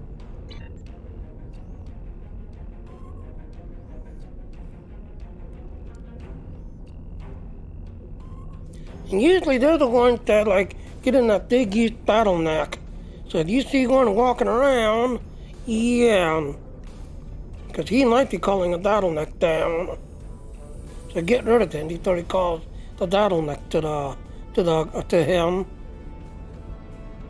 And usually they're the ones that like get in that big huge bottleneck. So if you see one walking around, yeah, because he might be calling a bottleneck down. So get rid of him before he calls the bottleneck to him.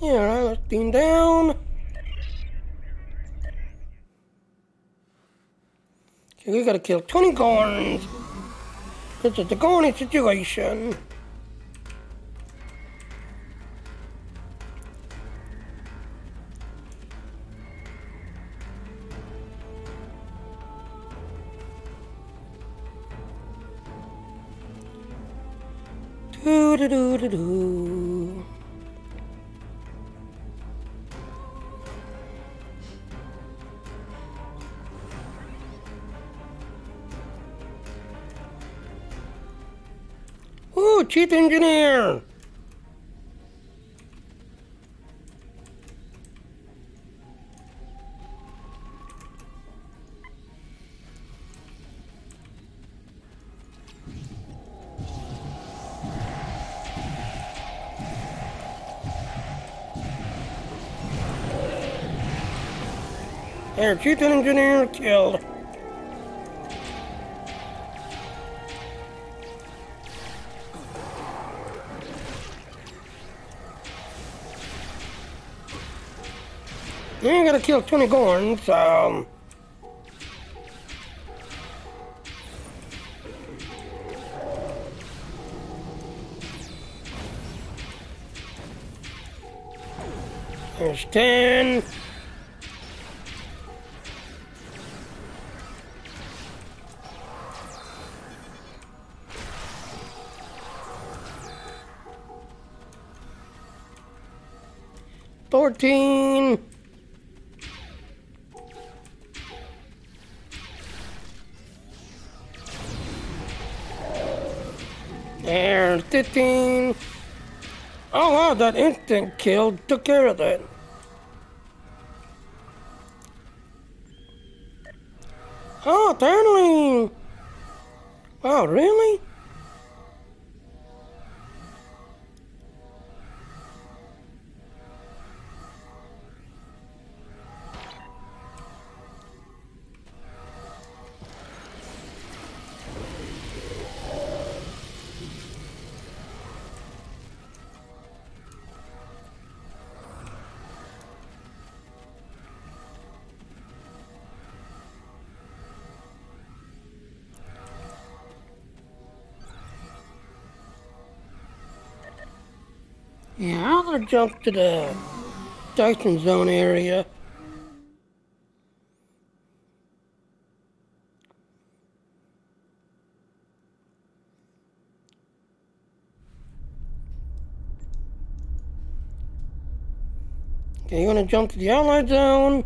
Yeah, alright, let's beam down. Okay, we gotta kill 20 Gorns. This is the Gorny situation. Do-do-do-do-do. Ooh, Chief Engineer! There, Chief Engineer killed. You gotta kill 20 Gorns, There's 10. $14. There's 15. Oh wow, that instant kill took care of that. Oh, apparently. Oh, really? Yeah, I'm gonna jump to the Dyson Zone area. Okay, you wanna jump to the Allied Zone?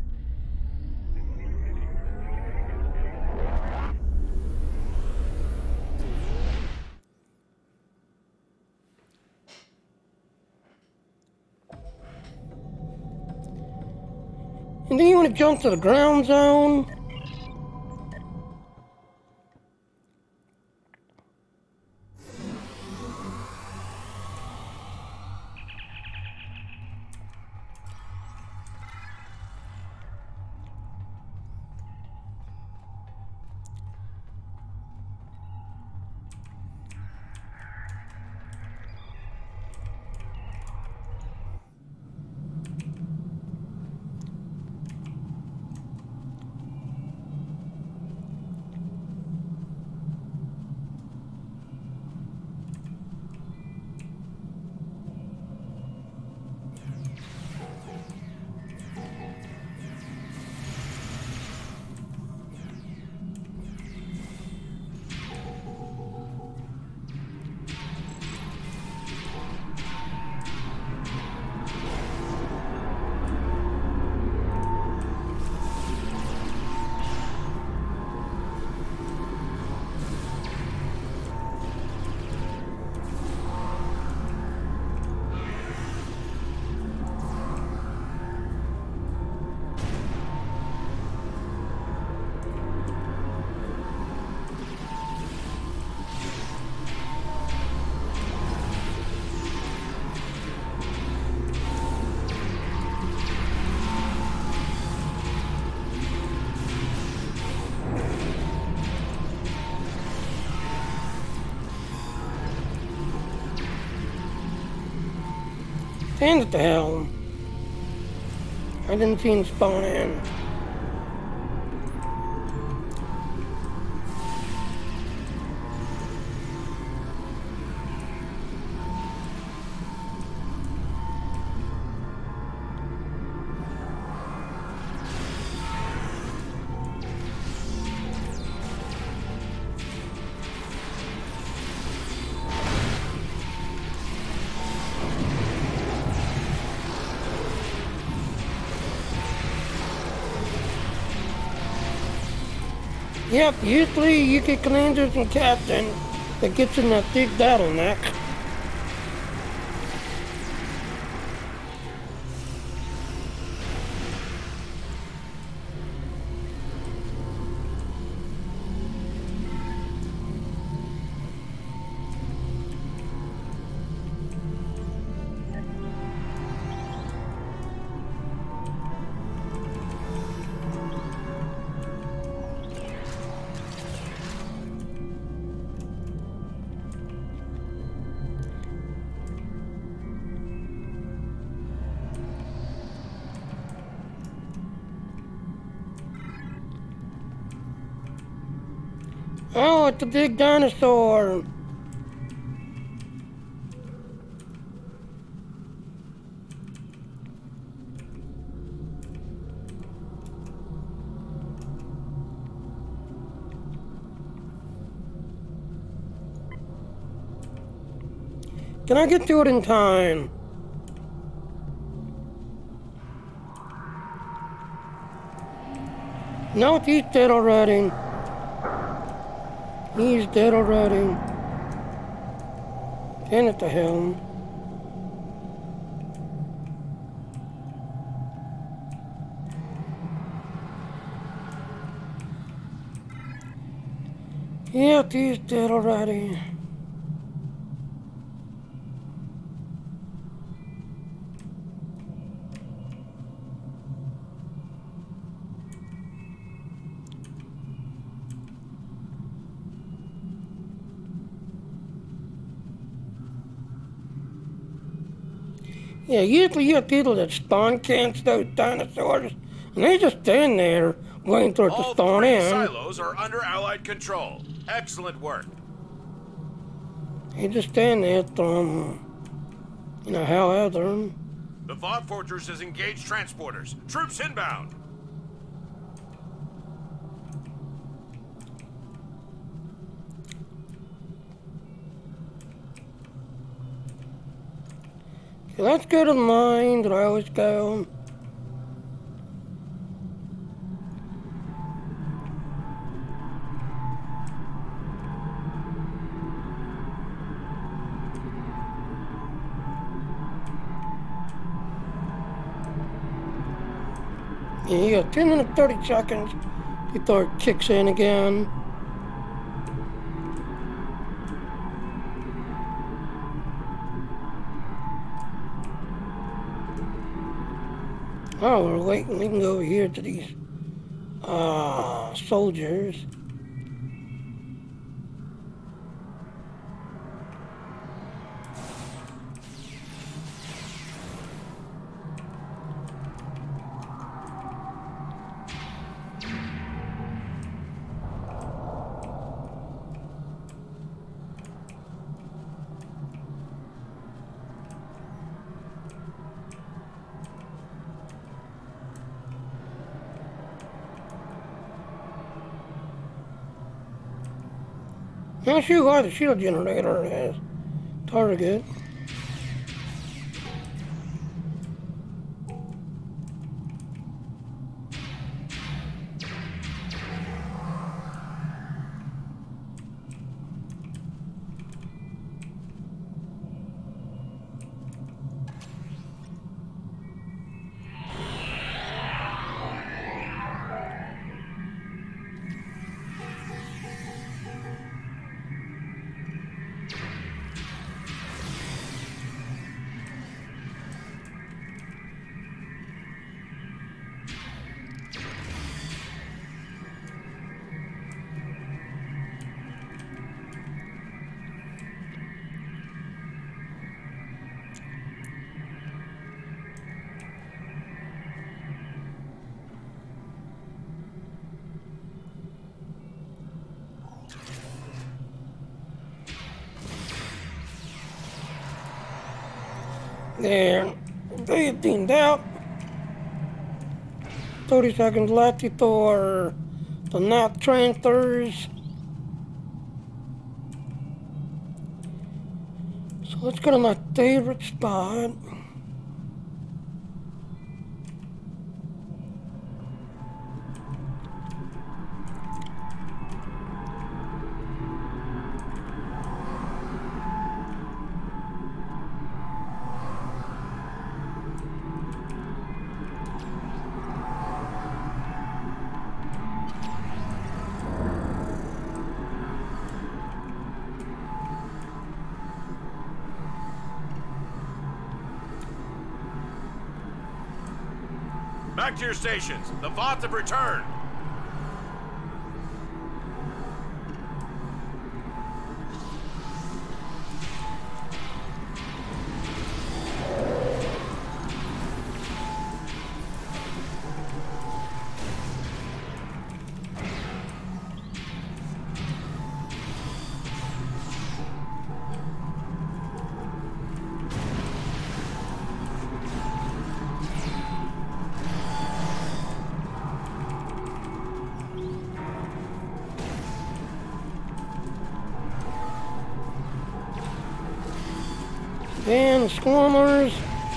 And then you want to jump to the ground zone. And at the helm. I didn't see him spawn in. Yep, usually you get commanders and captains that gets in that big bottleneck. Oh, it's a big dinosaur. Can I get to it in time? No, he's dead already. He's dead already. And at the helm. Yep, he's dead already. Yeah, usually you have people that spawn camps those dinosaurs, and they just stand there waiting for it to spawn in. All 3 silos are under Allied control. Excellent work. They just stand there from, you know, however. The VOD Fortress has engaged transporters. Troops inbound. Okay, let's go to the mine that I always go. Yeah, you got 10 minutes, 30 seconds before it kicks in again. Oh, we're waiting. We can go over here to these soldiers. Not sure why the shield generator has target. There. They thinned out. 30 seconds left before the nav transfers. So let's go to my favorite spot. Back to your stations. The VODs have returned. And Swarmers.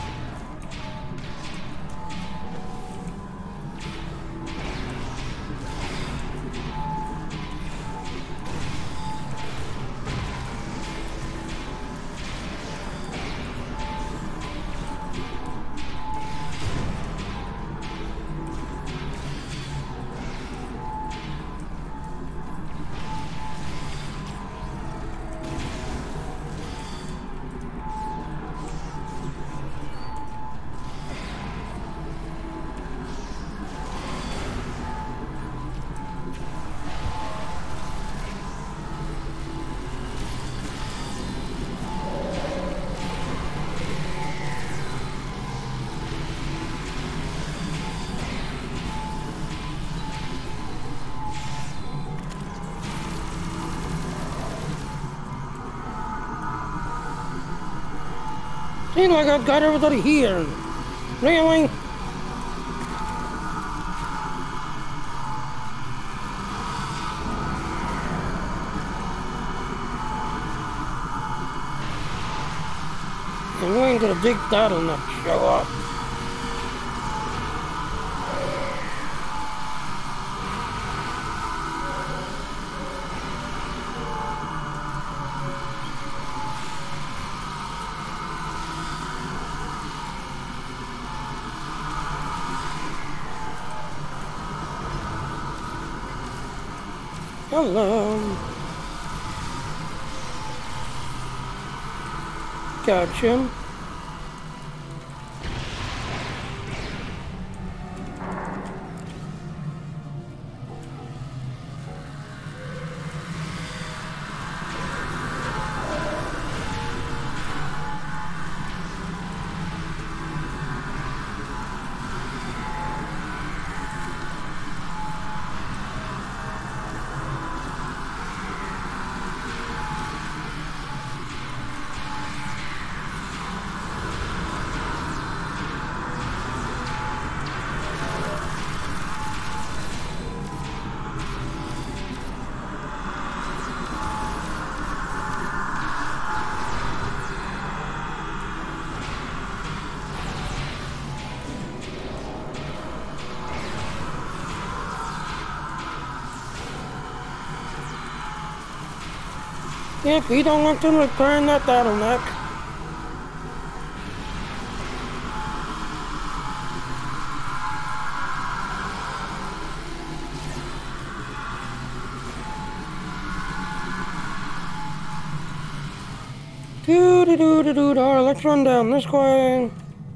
Seems like I've got everybody here. Really? I'm waiting for the big bottleneck to show up. Hello. Gotcha. If we don't want to return that bottleneck. Alright, let's run down this way.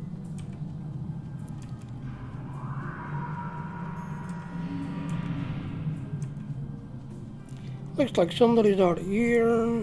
Looks like somebody's out here.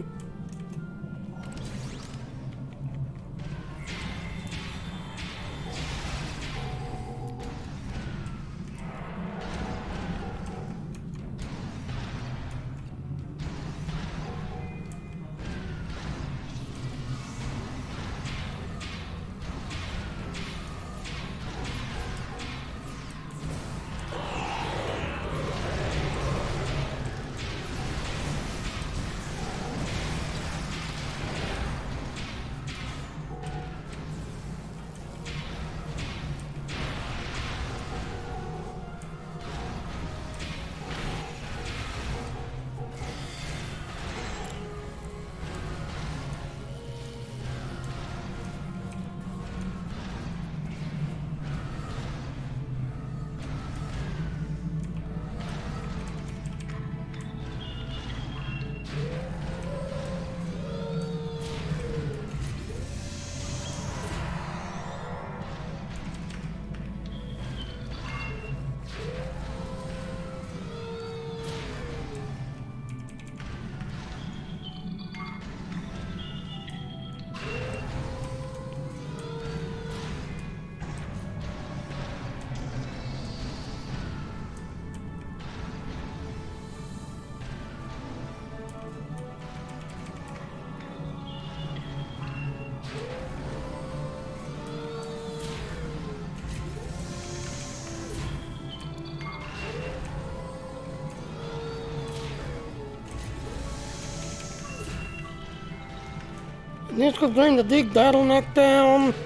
This could bring the big bottleneck down.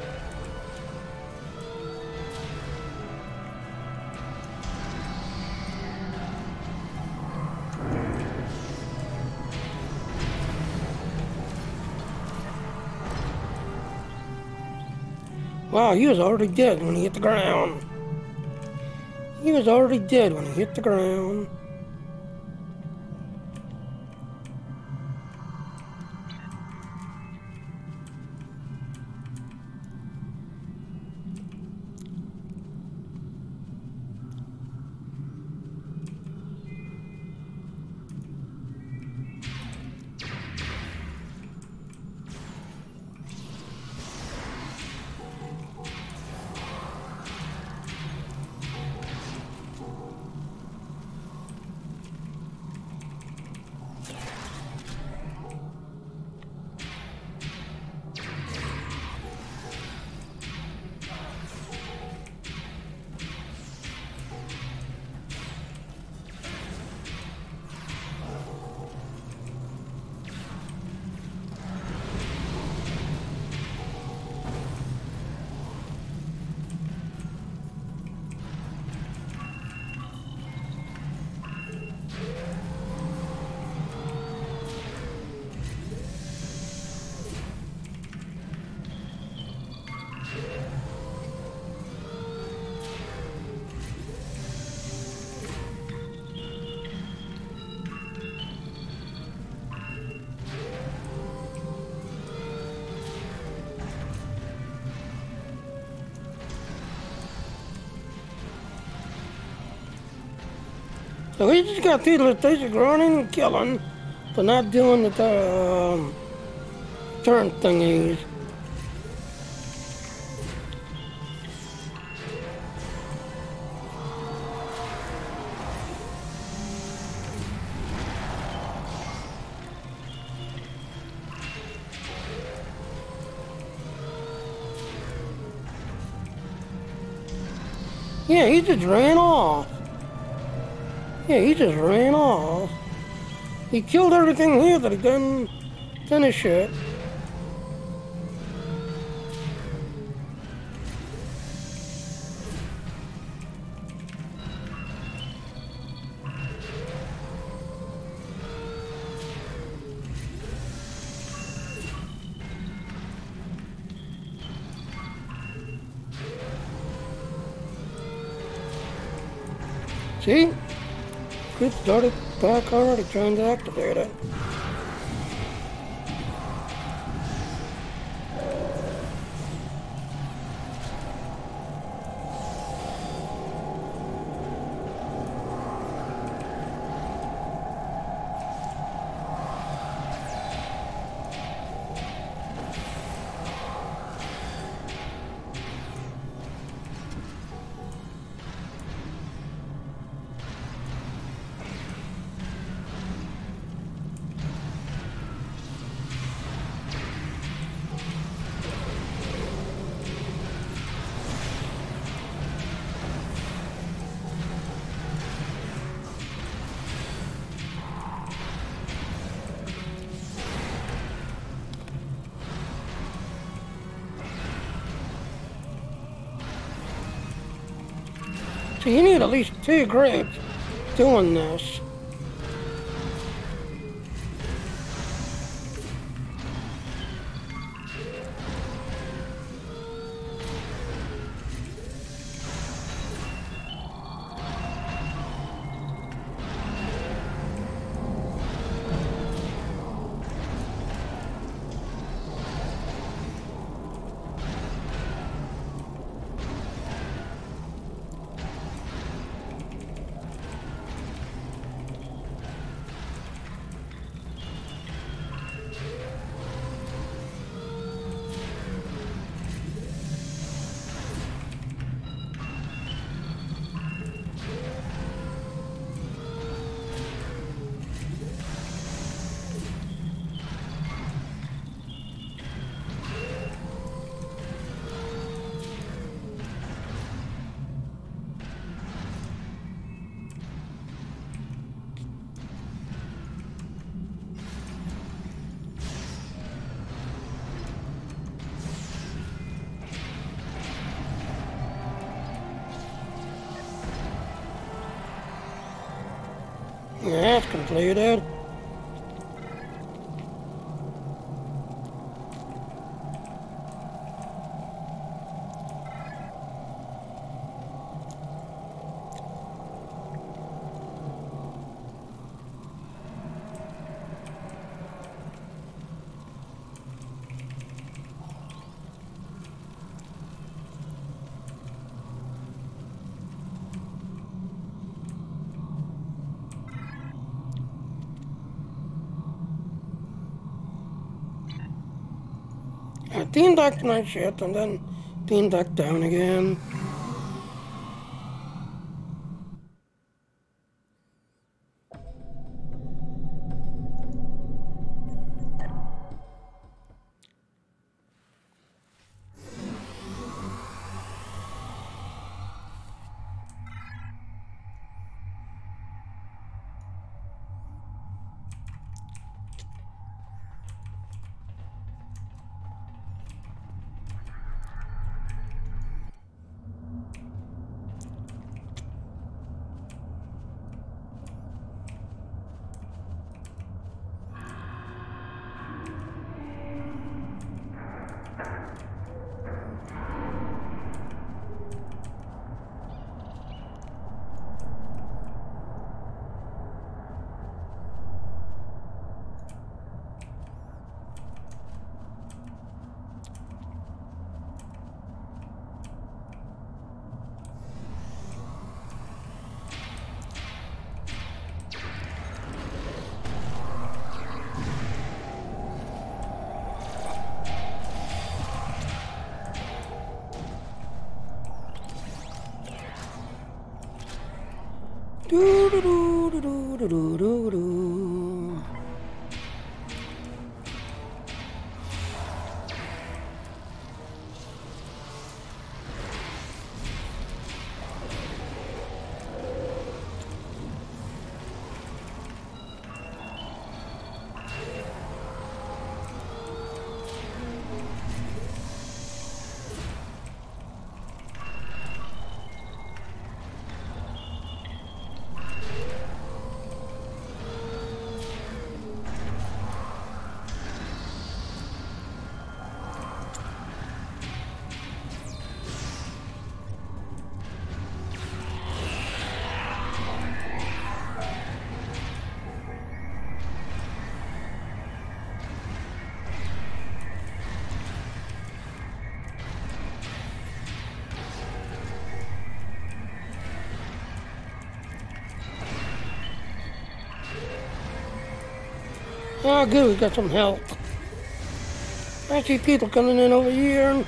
Wow, he was already dead when he hit the ground. He was already dead when he hit the ground. So he just got people that they just running and killing, but not doing the turn thingies. Yeah, he just ran off. Yeah, he just ran off. He killed everything here that he didn't finish it. See? It started back already trying to activate it. So you need at least 2 grips doing this. That's completed. I deck my shit and then deck down again. Do do do do do do do do. Oh, good, we got some help. I see people coming in over here.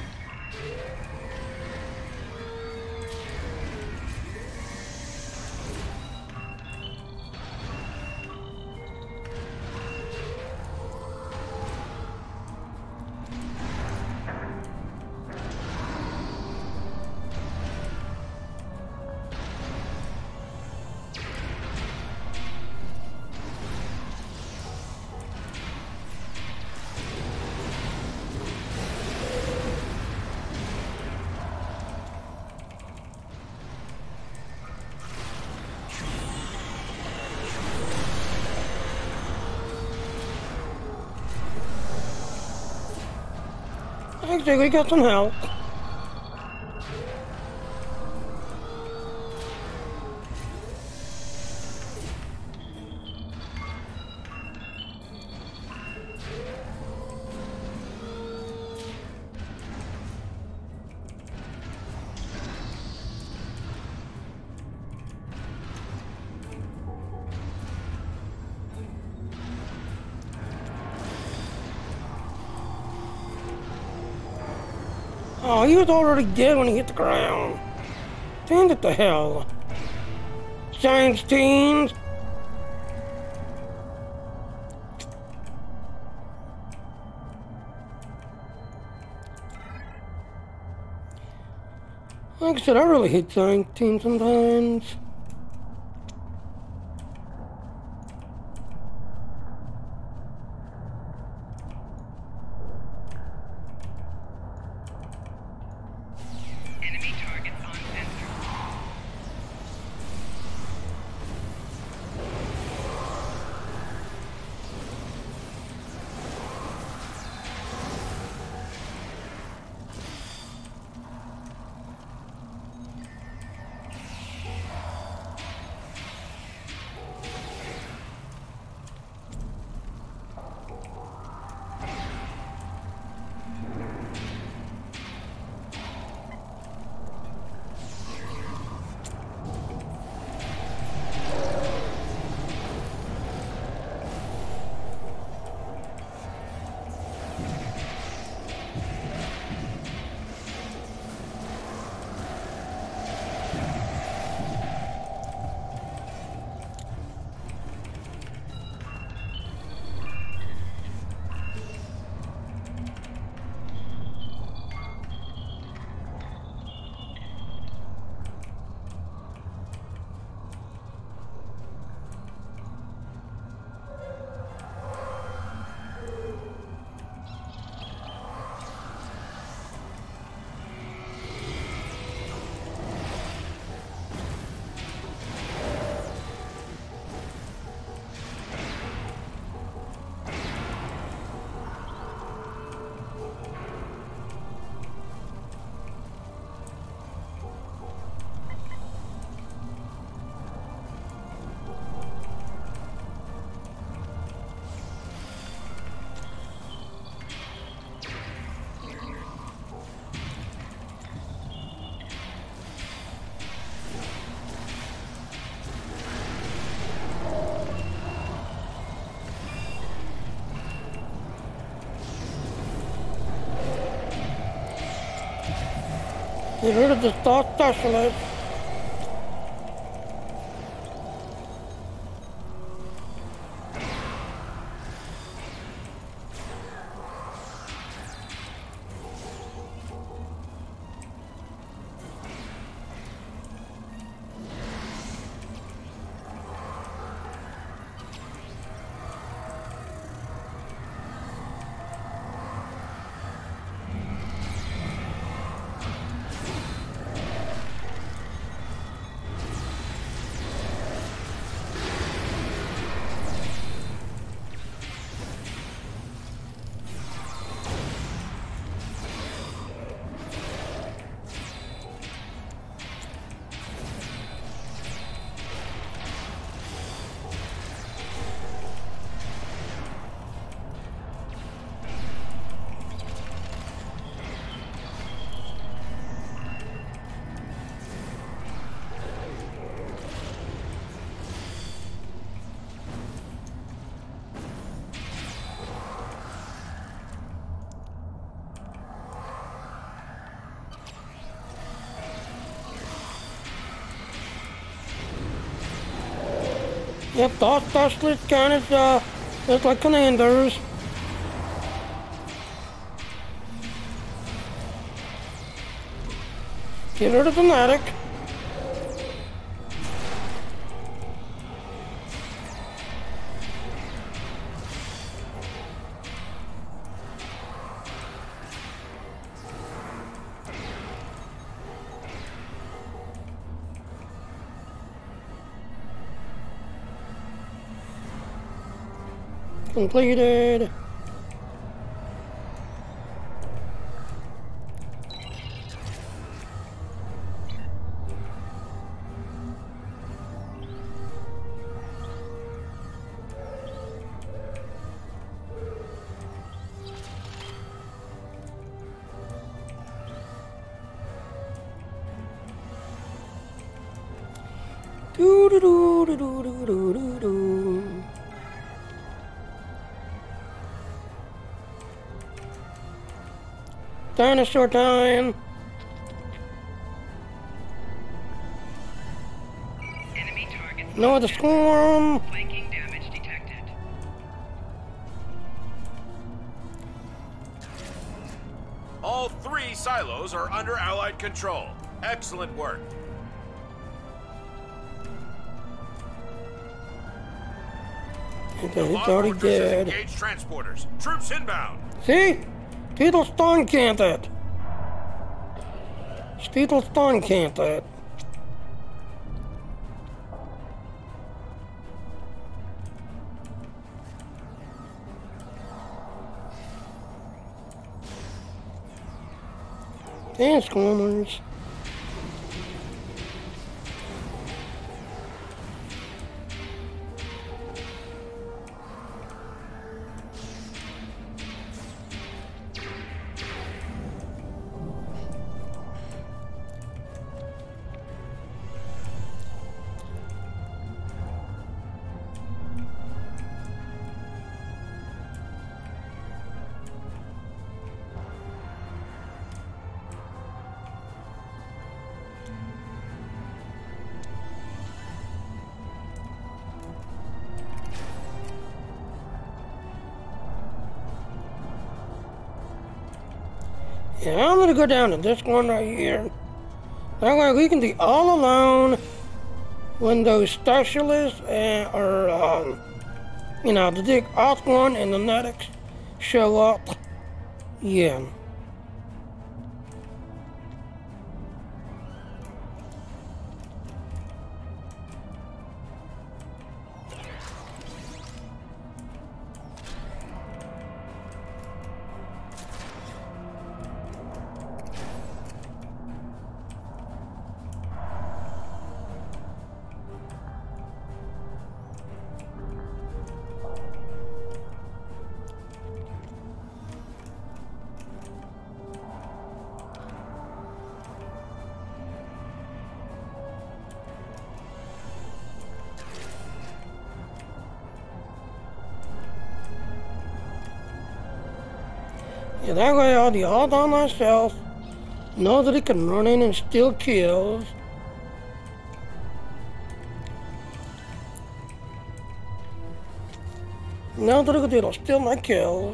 Actually, we got some help. Oh, he was already dead when he hit the ground. Send it to hell. Science teens. Like I said, I really hate science teens sometimes. Get rid of the thought specialist. Yep, thought specialist kind of just like commanders. Get rid of the medic. Completed. Do do do do do do do do. Dinosaur time! Enemy targets. No, the swarm! Flanking damage detected. All 3 silos are under Allied control. Excellent work. Okay, it's already dead. Engage transporters. Troops inbound. See? Still stun canted. Still stun canted. Transformers. Yeah, I'm gonna go down to this one right here. That way we can be all alone when those specialists or, you know, the Dick Osborne and the medics show up. Yeah. Yeah, that way I'll be all by myself Know that he can run in and steal kills. Know that it'll steal my kills.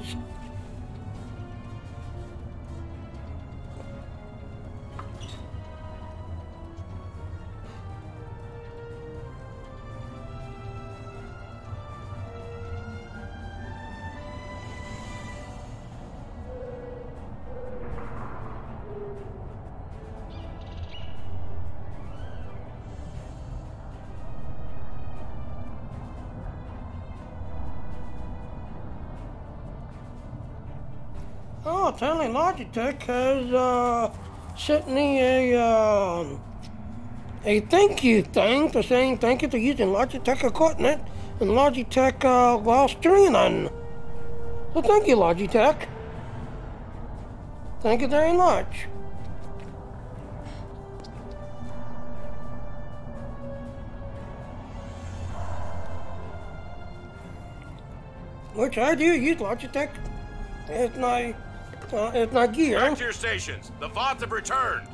Oh, apparently Logitech has sent me a thank you thing for saying thank you for using Logitech equipment and Logitech while streaming. So thank you, Logitech. Thank you very much. Which I do use Logitech. It's my gear. Back to your stations. The VODs have returned.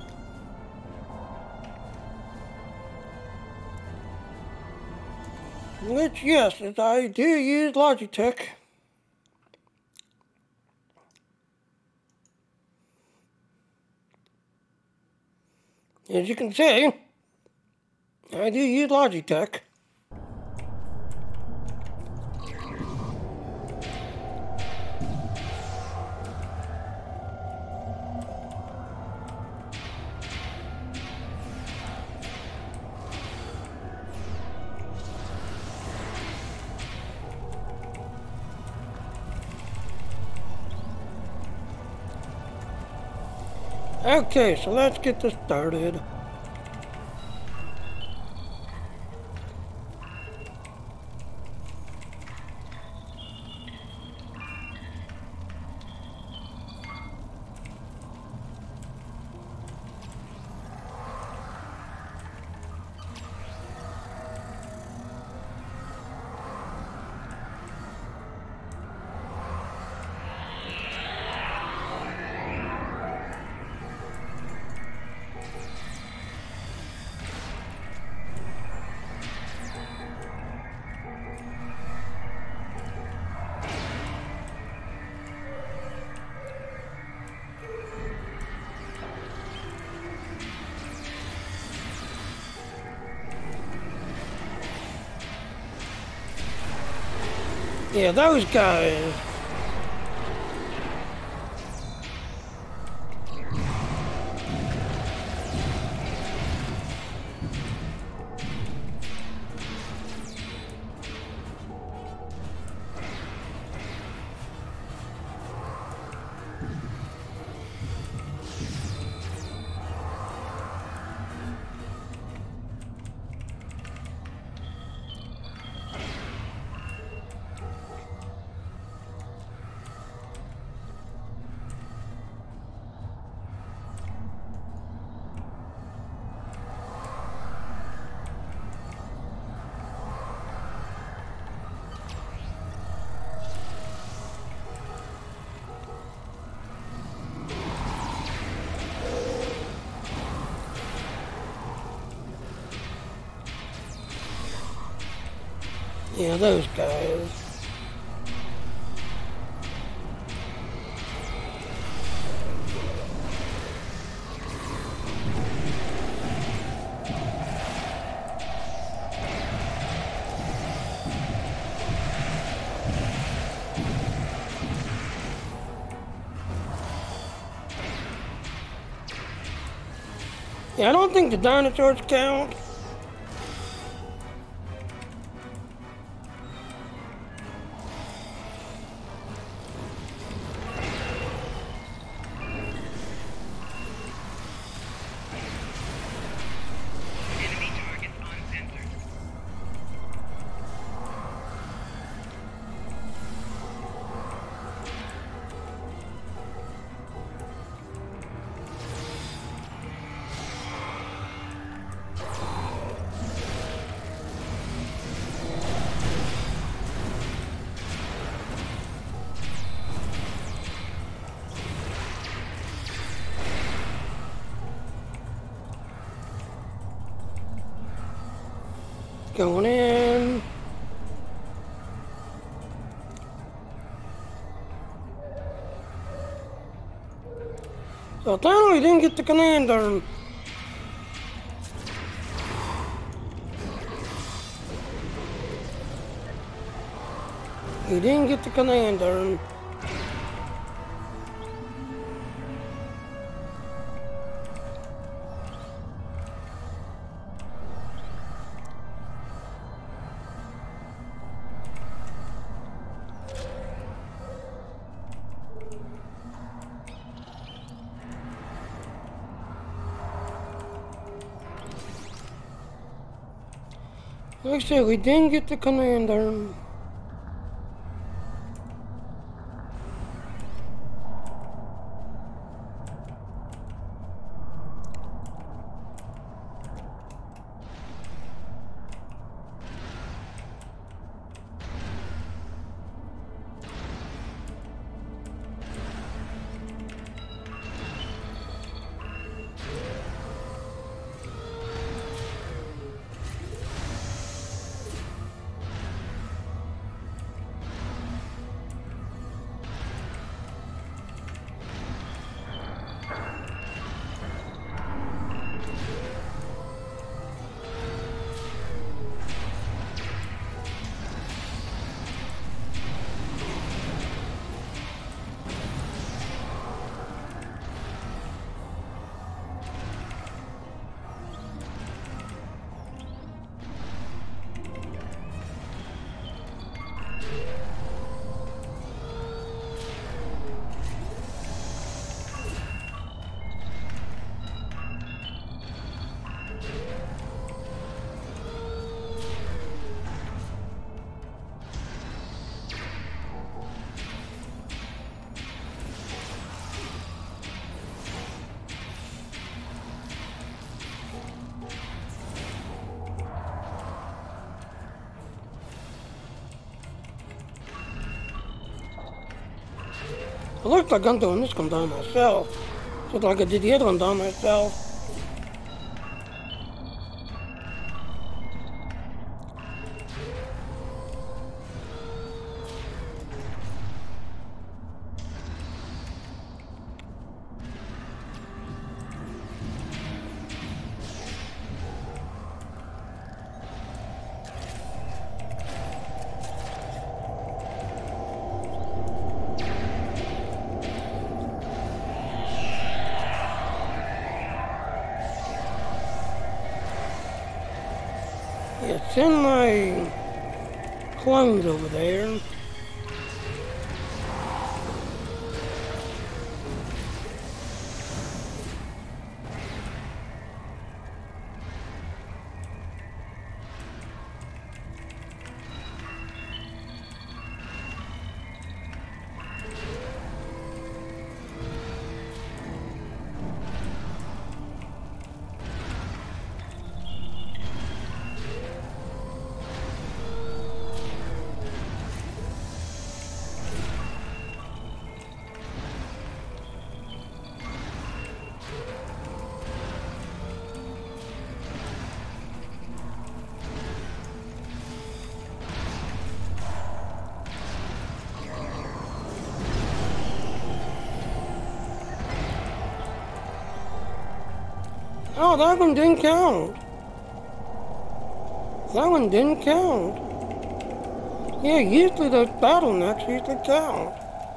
Which, yes, I do use Logitech. As you can see, I do use Logitech. Okay, so let's get this started. Yeah, those guys. Yeah, those guys. Yeah, I don't think the dinosaurs count. Enemy target uncensored. Going in. So apparently we didn't get the commander. We didn't get the commander. Like I said, we didn't get the commander. It looks like I'm doing this one by myself. Just like I did the other one by myself. Send my clones over there. Oh, that one didn't count. That one didn't count. Yeah, usually those bottlenecks usually count.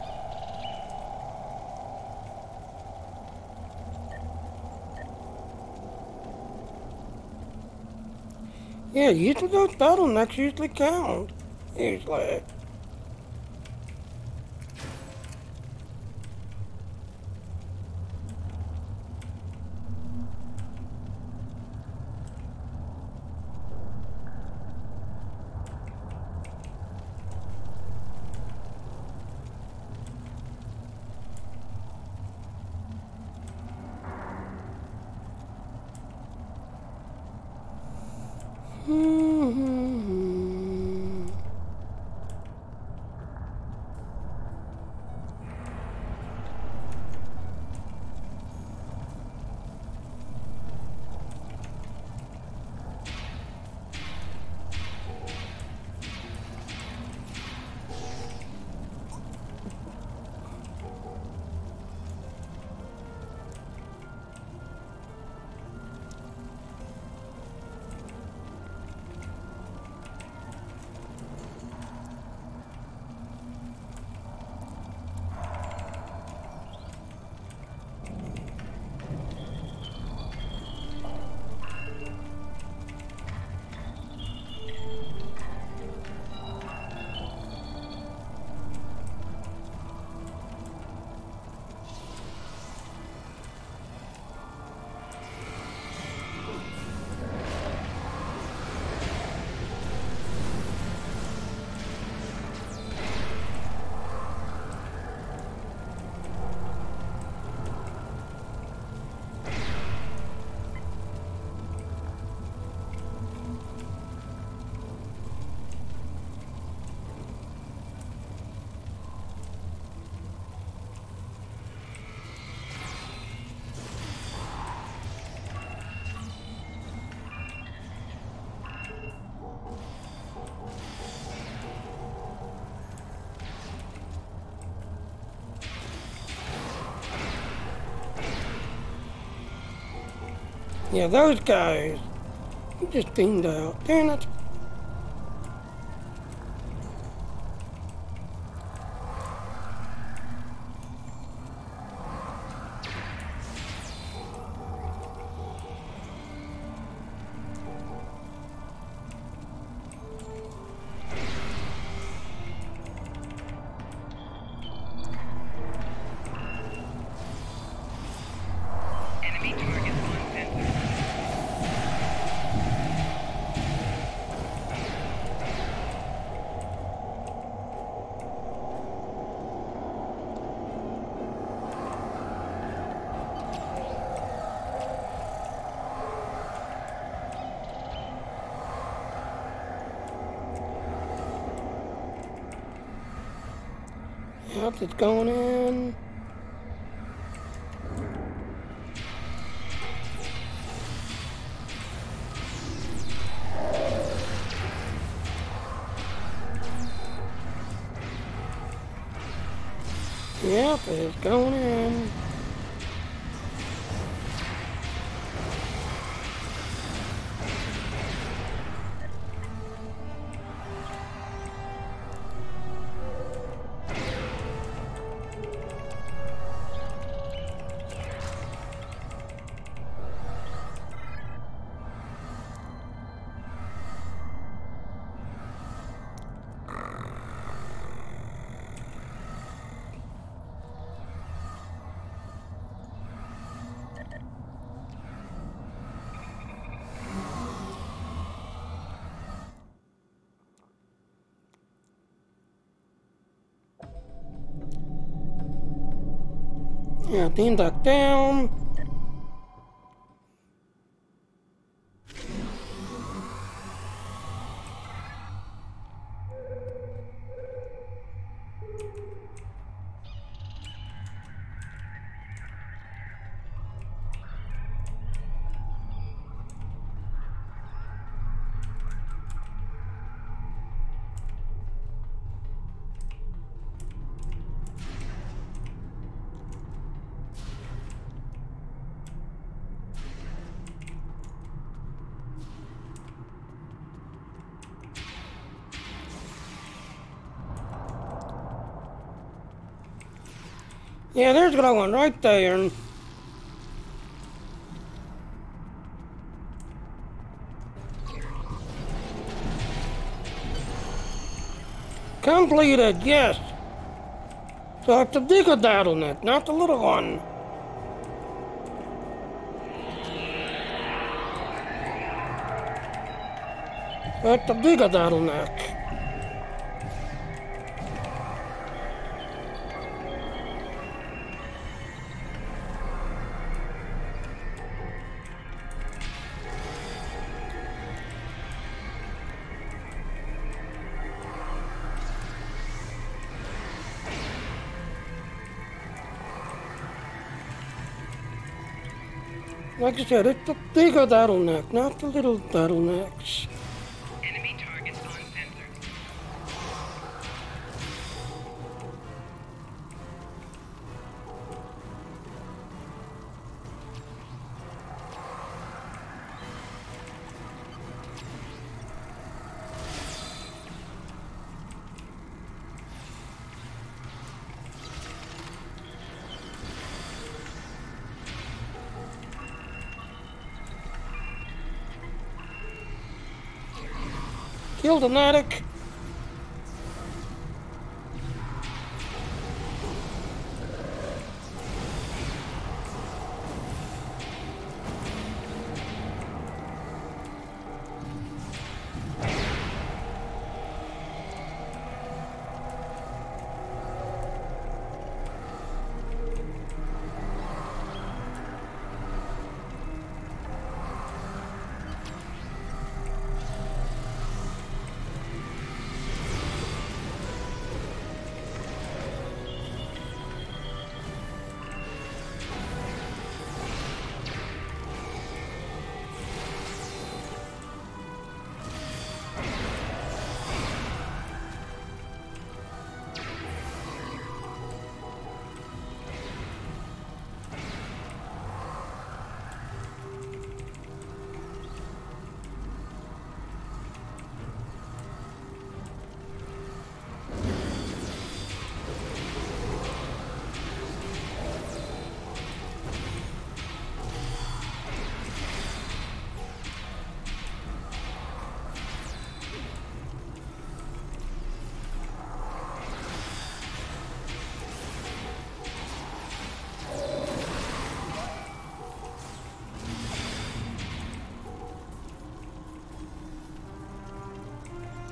Yeah, usually those bottlenecks usually count. Usually. Yeah, those guys. He just beamed out. Damn it. Enemy target on sensor. Yep, it's going in. Yep, it's going in. Yeah, beam that down. Yeah, there's another one right there. Completed, yes. So it's the bigger bottleneck, not the little one. So it's the bigger bottleneck. Like I said, it's the bigger bottleneck, not the little bottlenecks. Enemy targets on sensor. Killed an attic.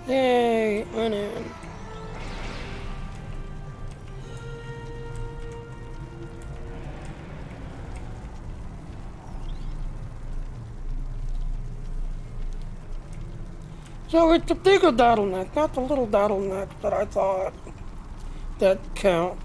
Yay, went in. So it's the bigger bottleneck, not the little bottleneck that I thought that counts.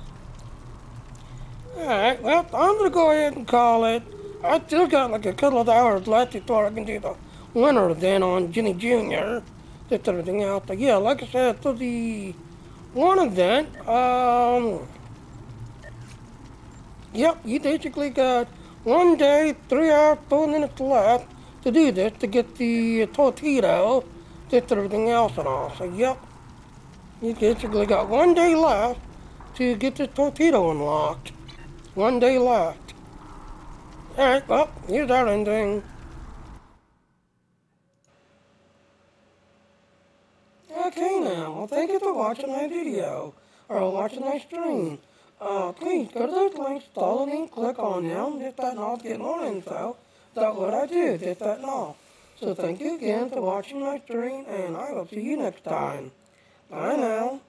Alright, well, I'm gonna go ahead and call it. I still got like a couple of hours left before I can do the winner then on Ginny Jr. Just everything else. But yeah, like I said, for the one event, yep, you basically got 1 day, 3 hours, 4 minutes left to do this, to get the torpedo, just everything else and all. So yep, you basically got 1 day left to get the torpedo unlocked. 1 day left. Alright, well, here's our ending. Okay now, well thank you for watching my video, or watching my stream. Please go to those links, follow me, click on them, hit that and all to get more info. That's what I do, hit that and all. So thank you again for watching my stream, and I will see you next time. Bye now.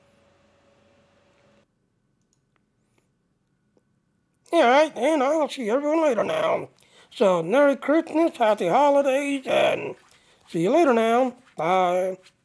Alright, and I will see everyone later now. So, Merry Christmas, Happy Holidays, and see you later now. Bye.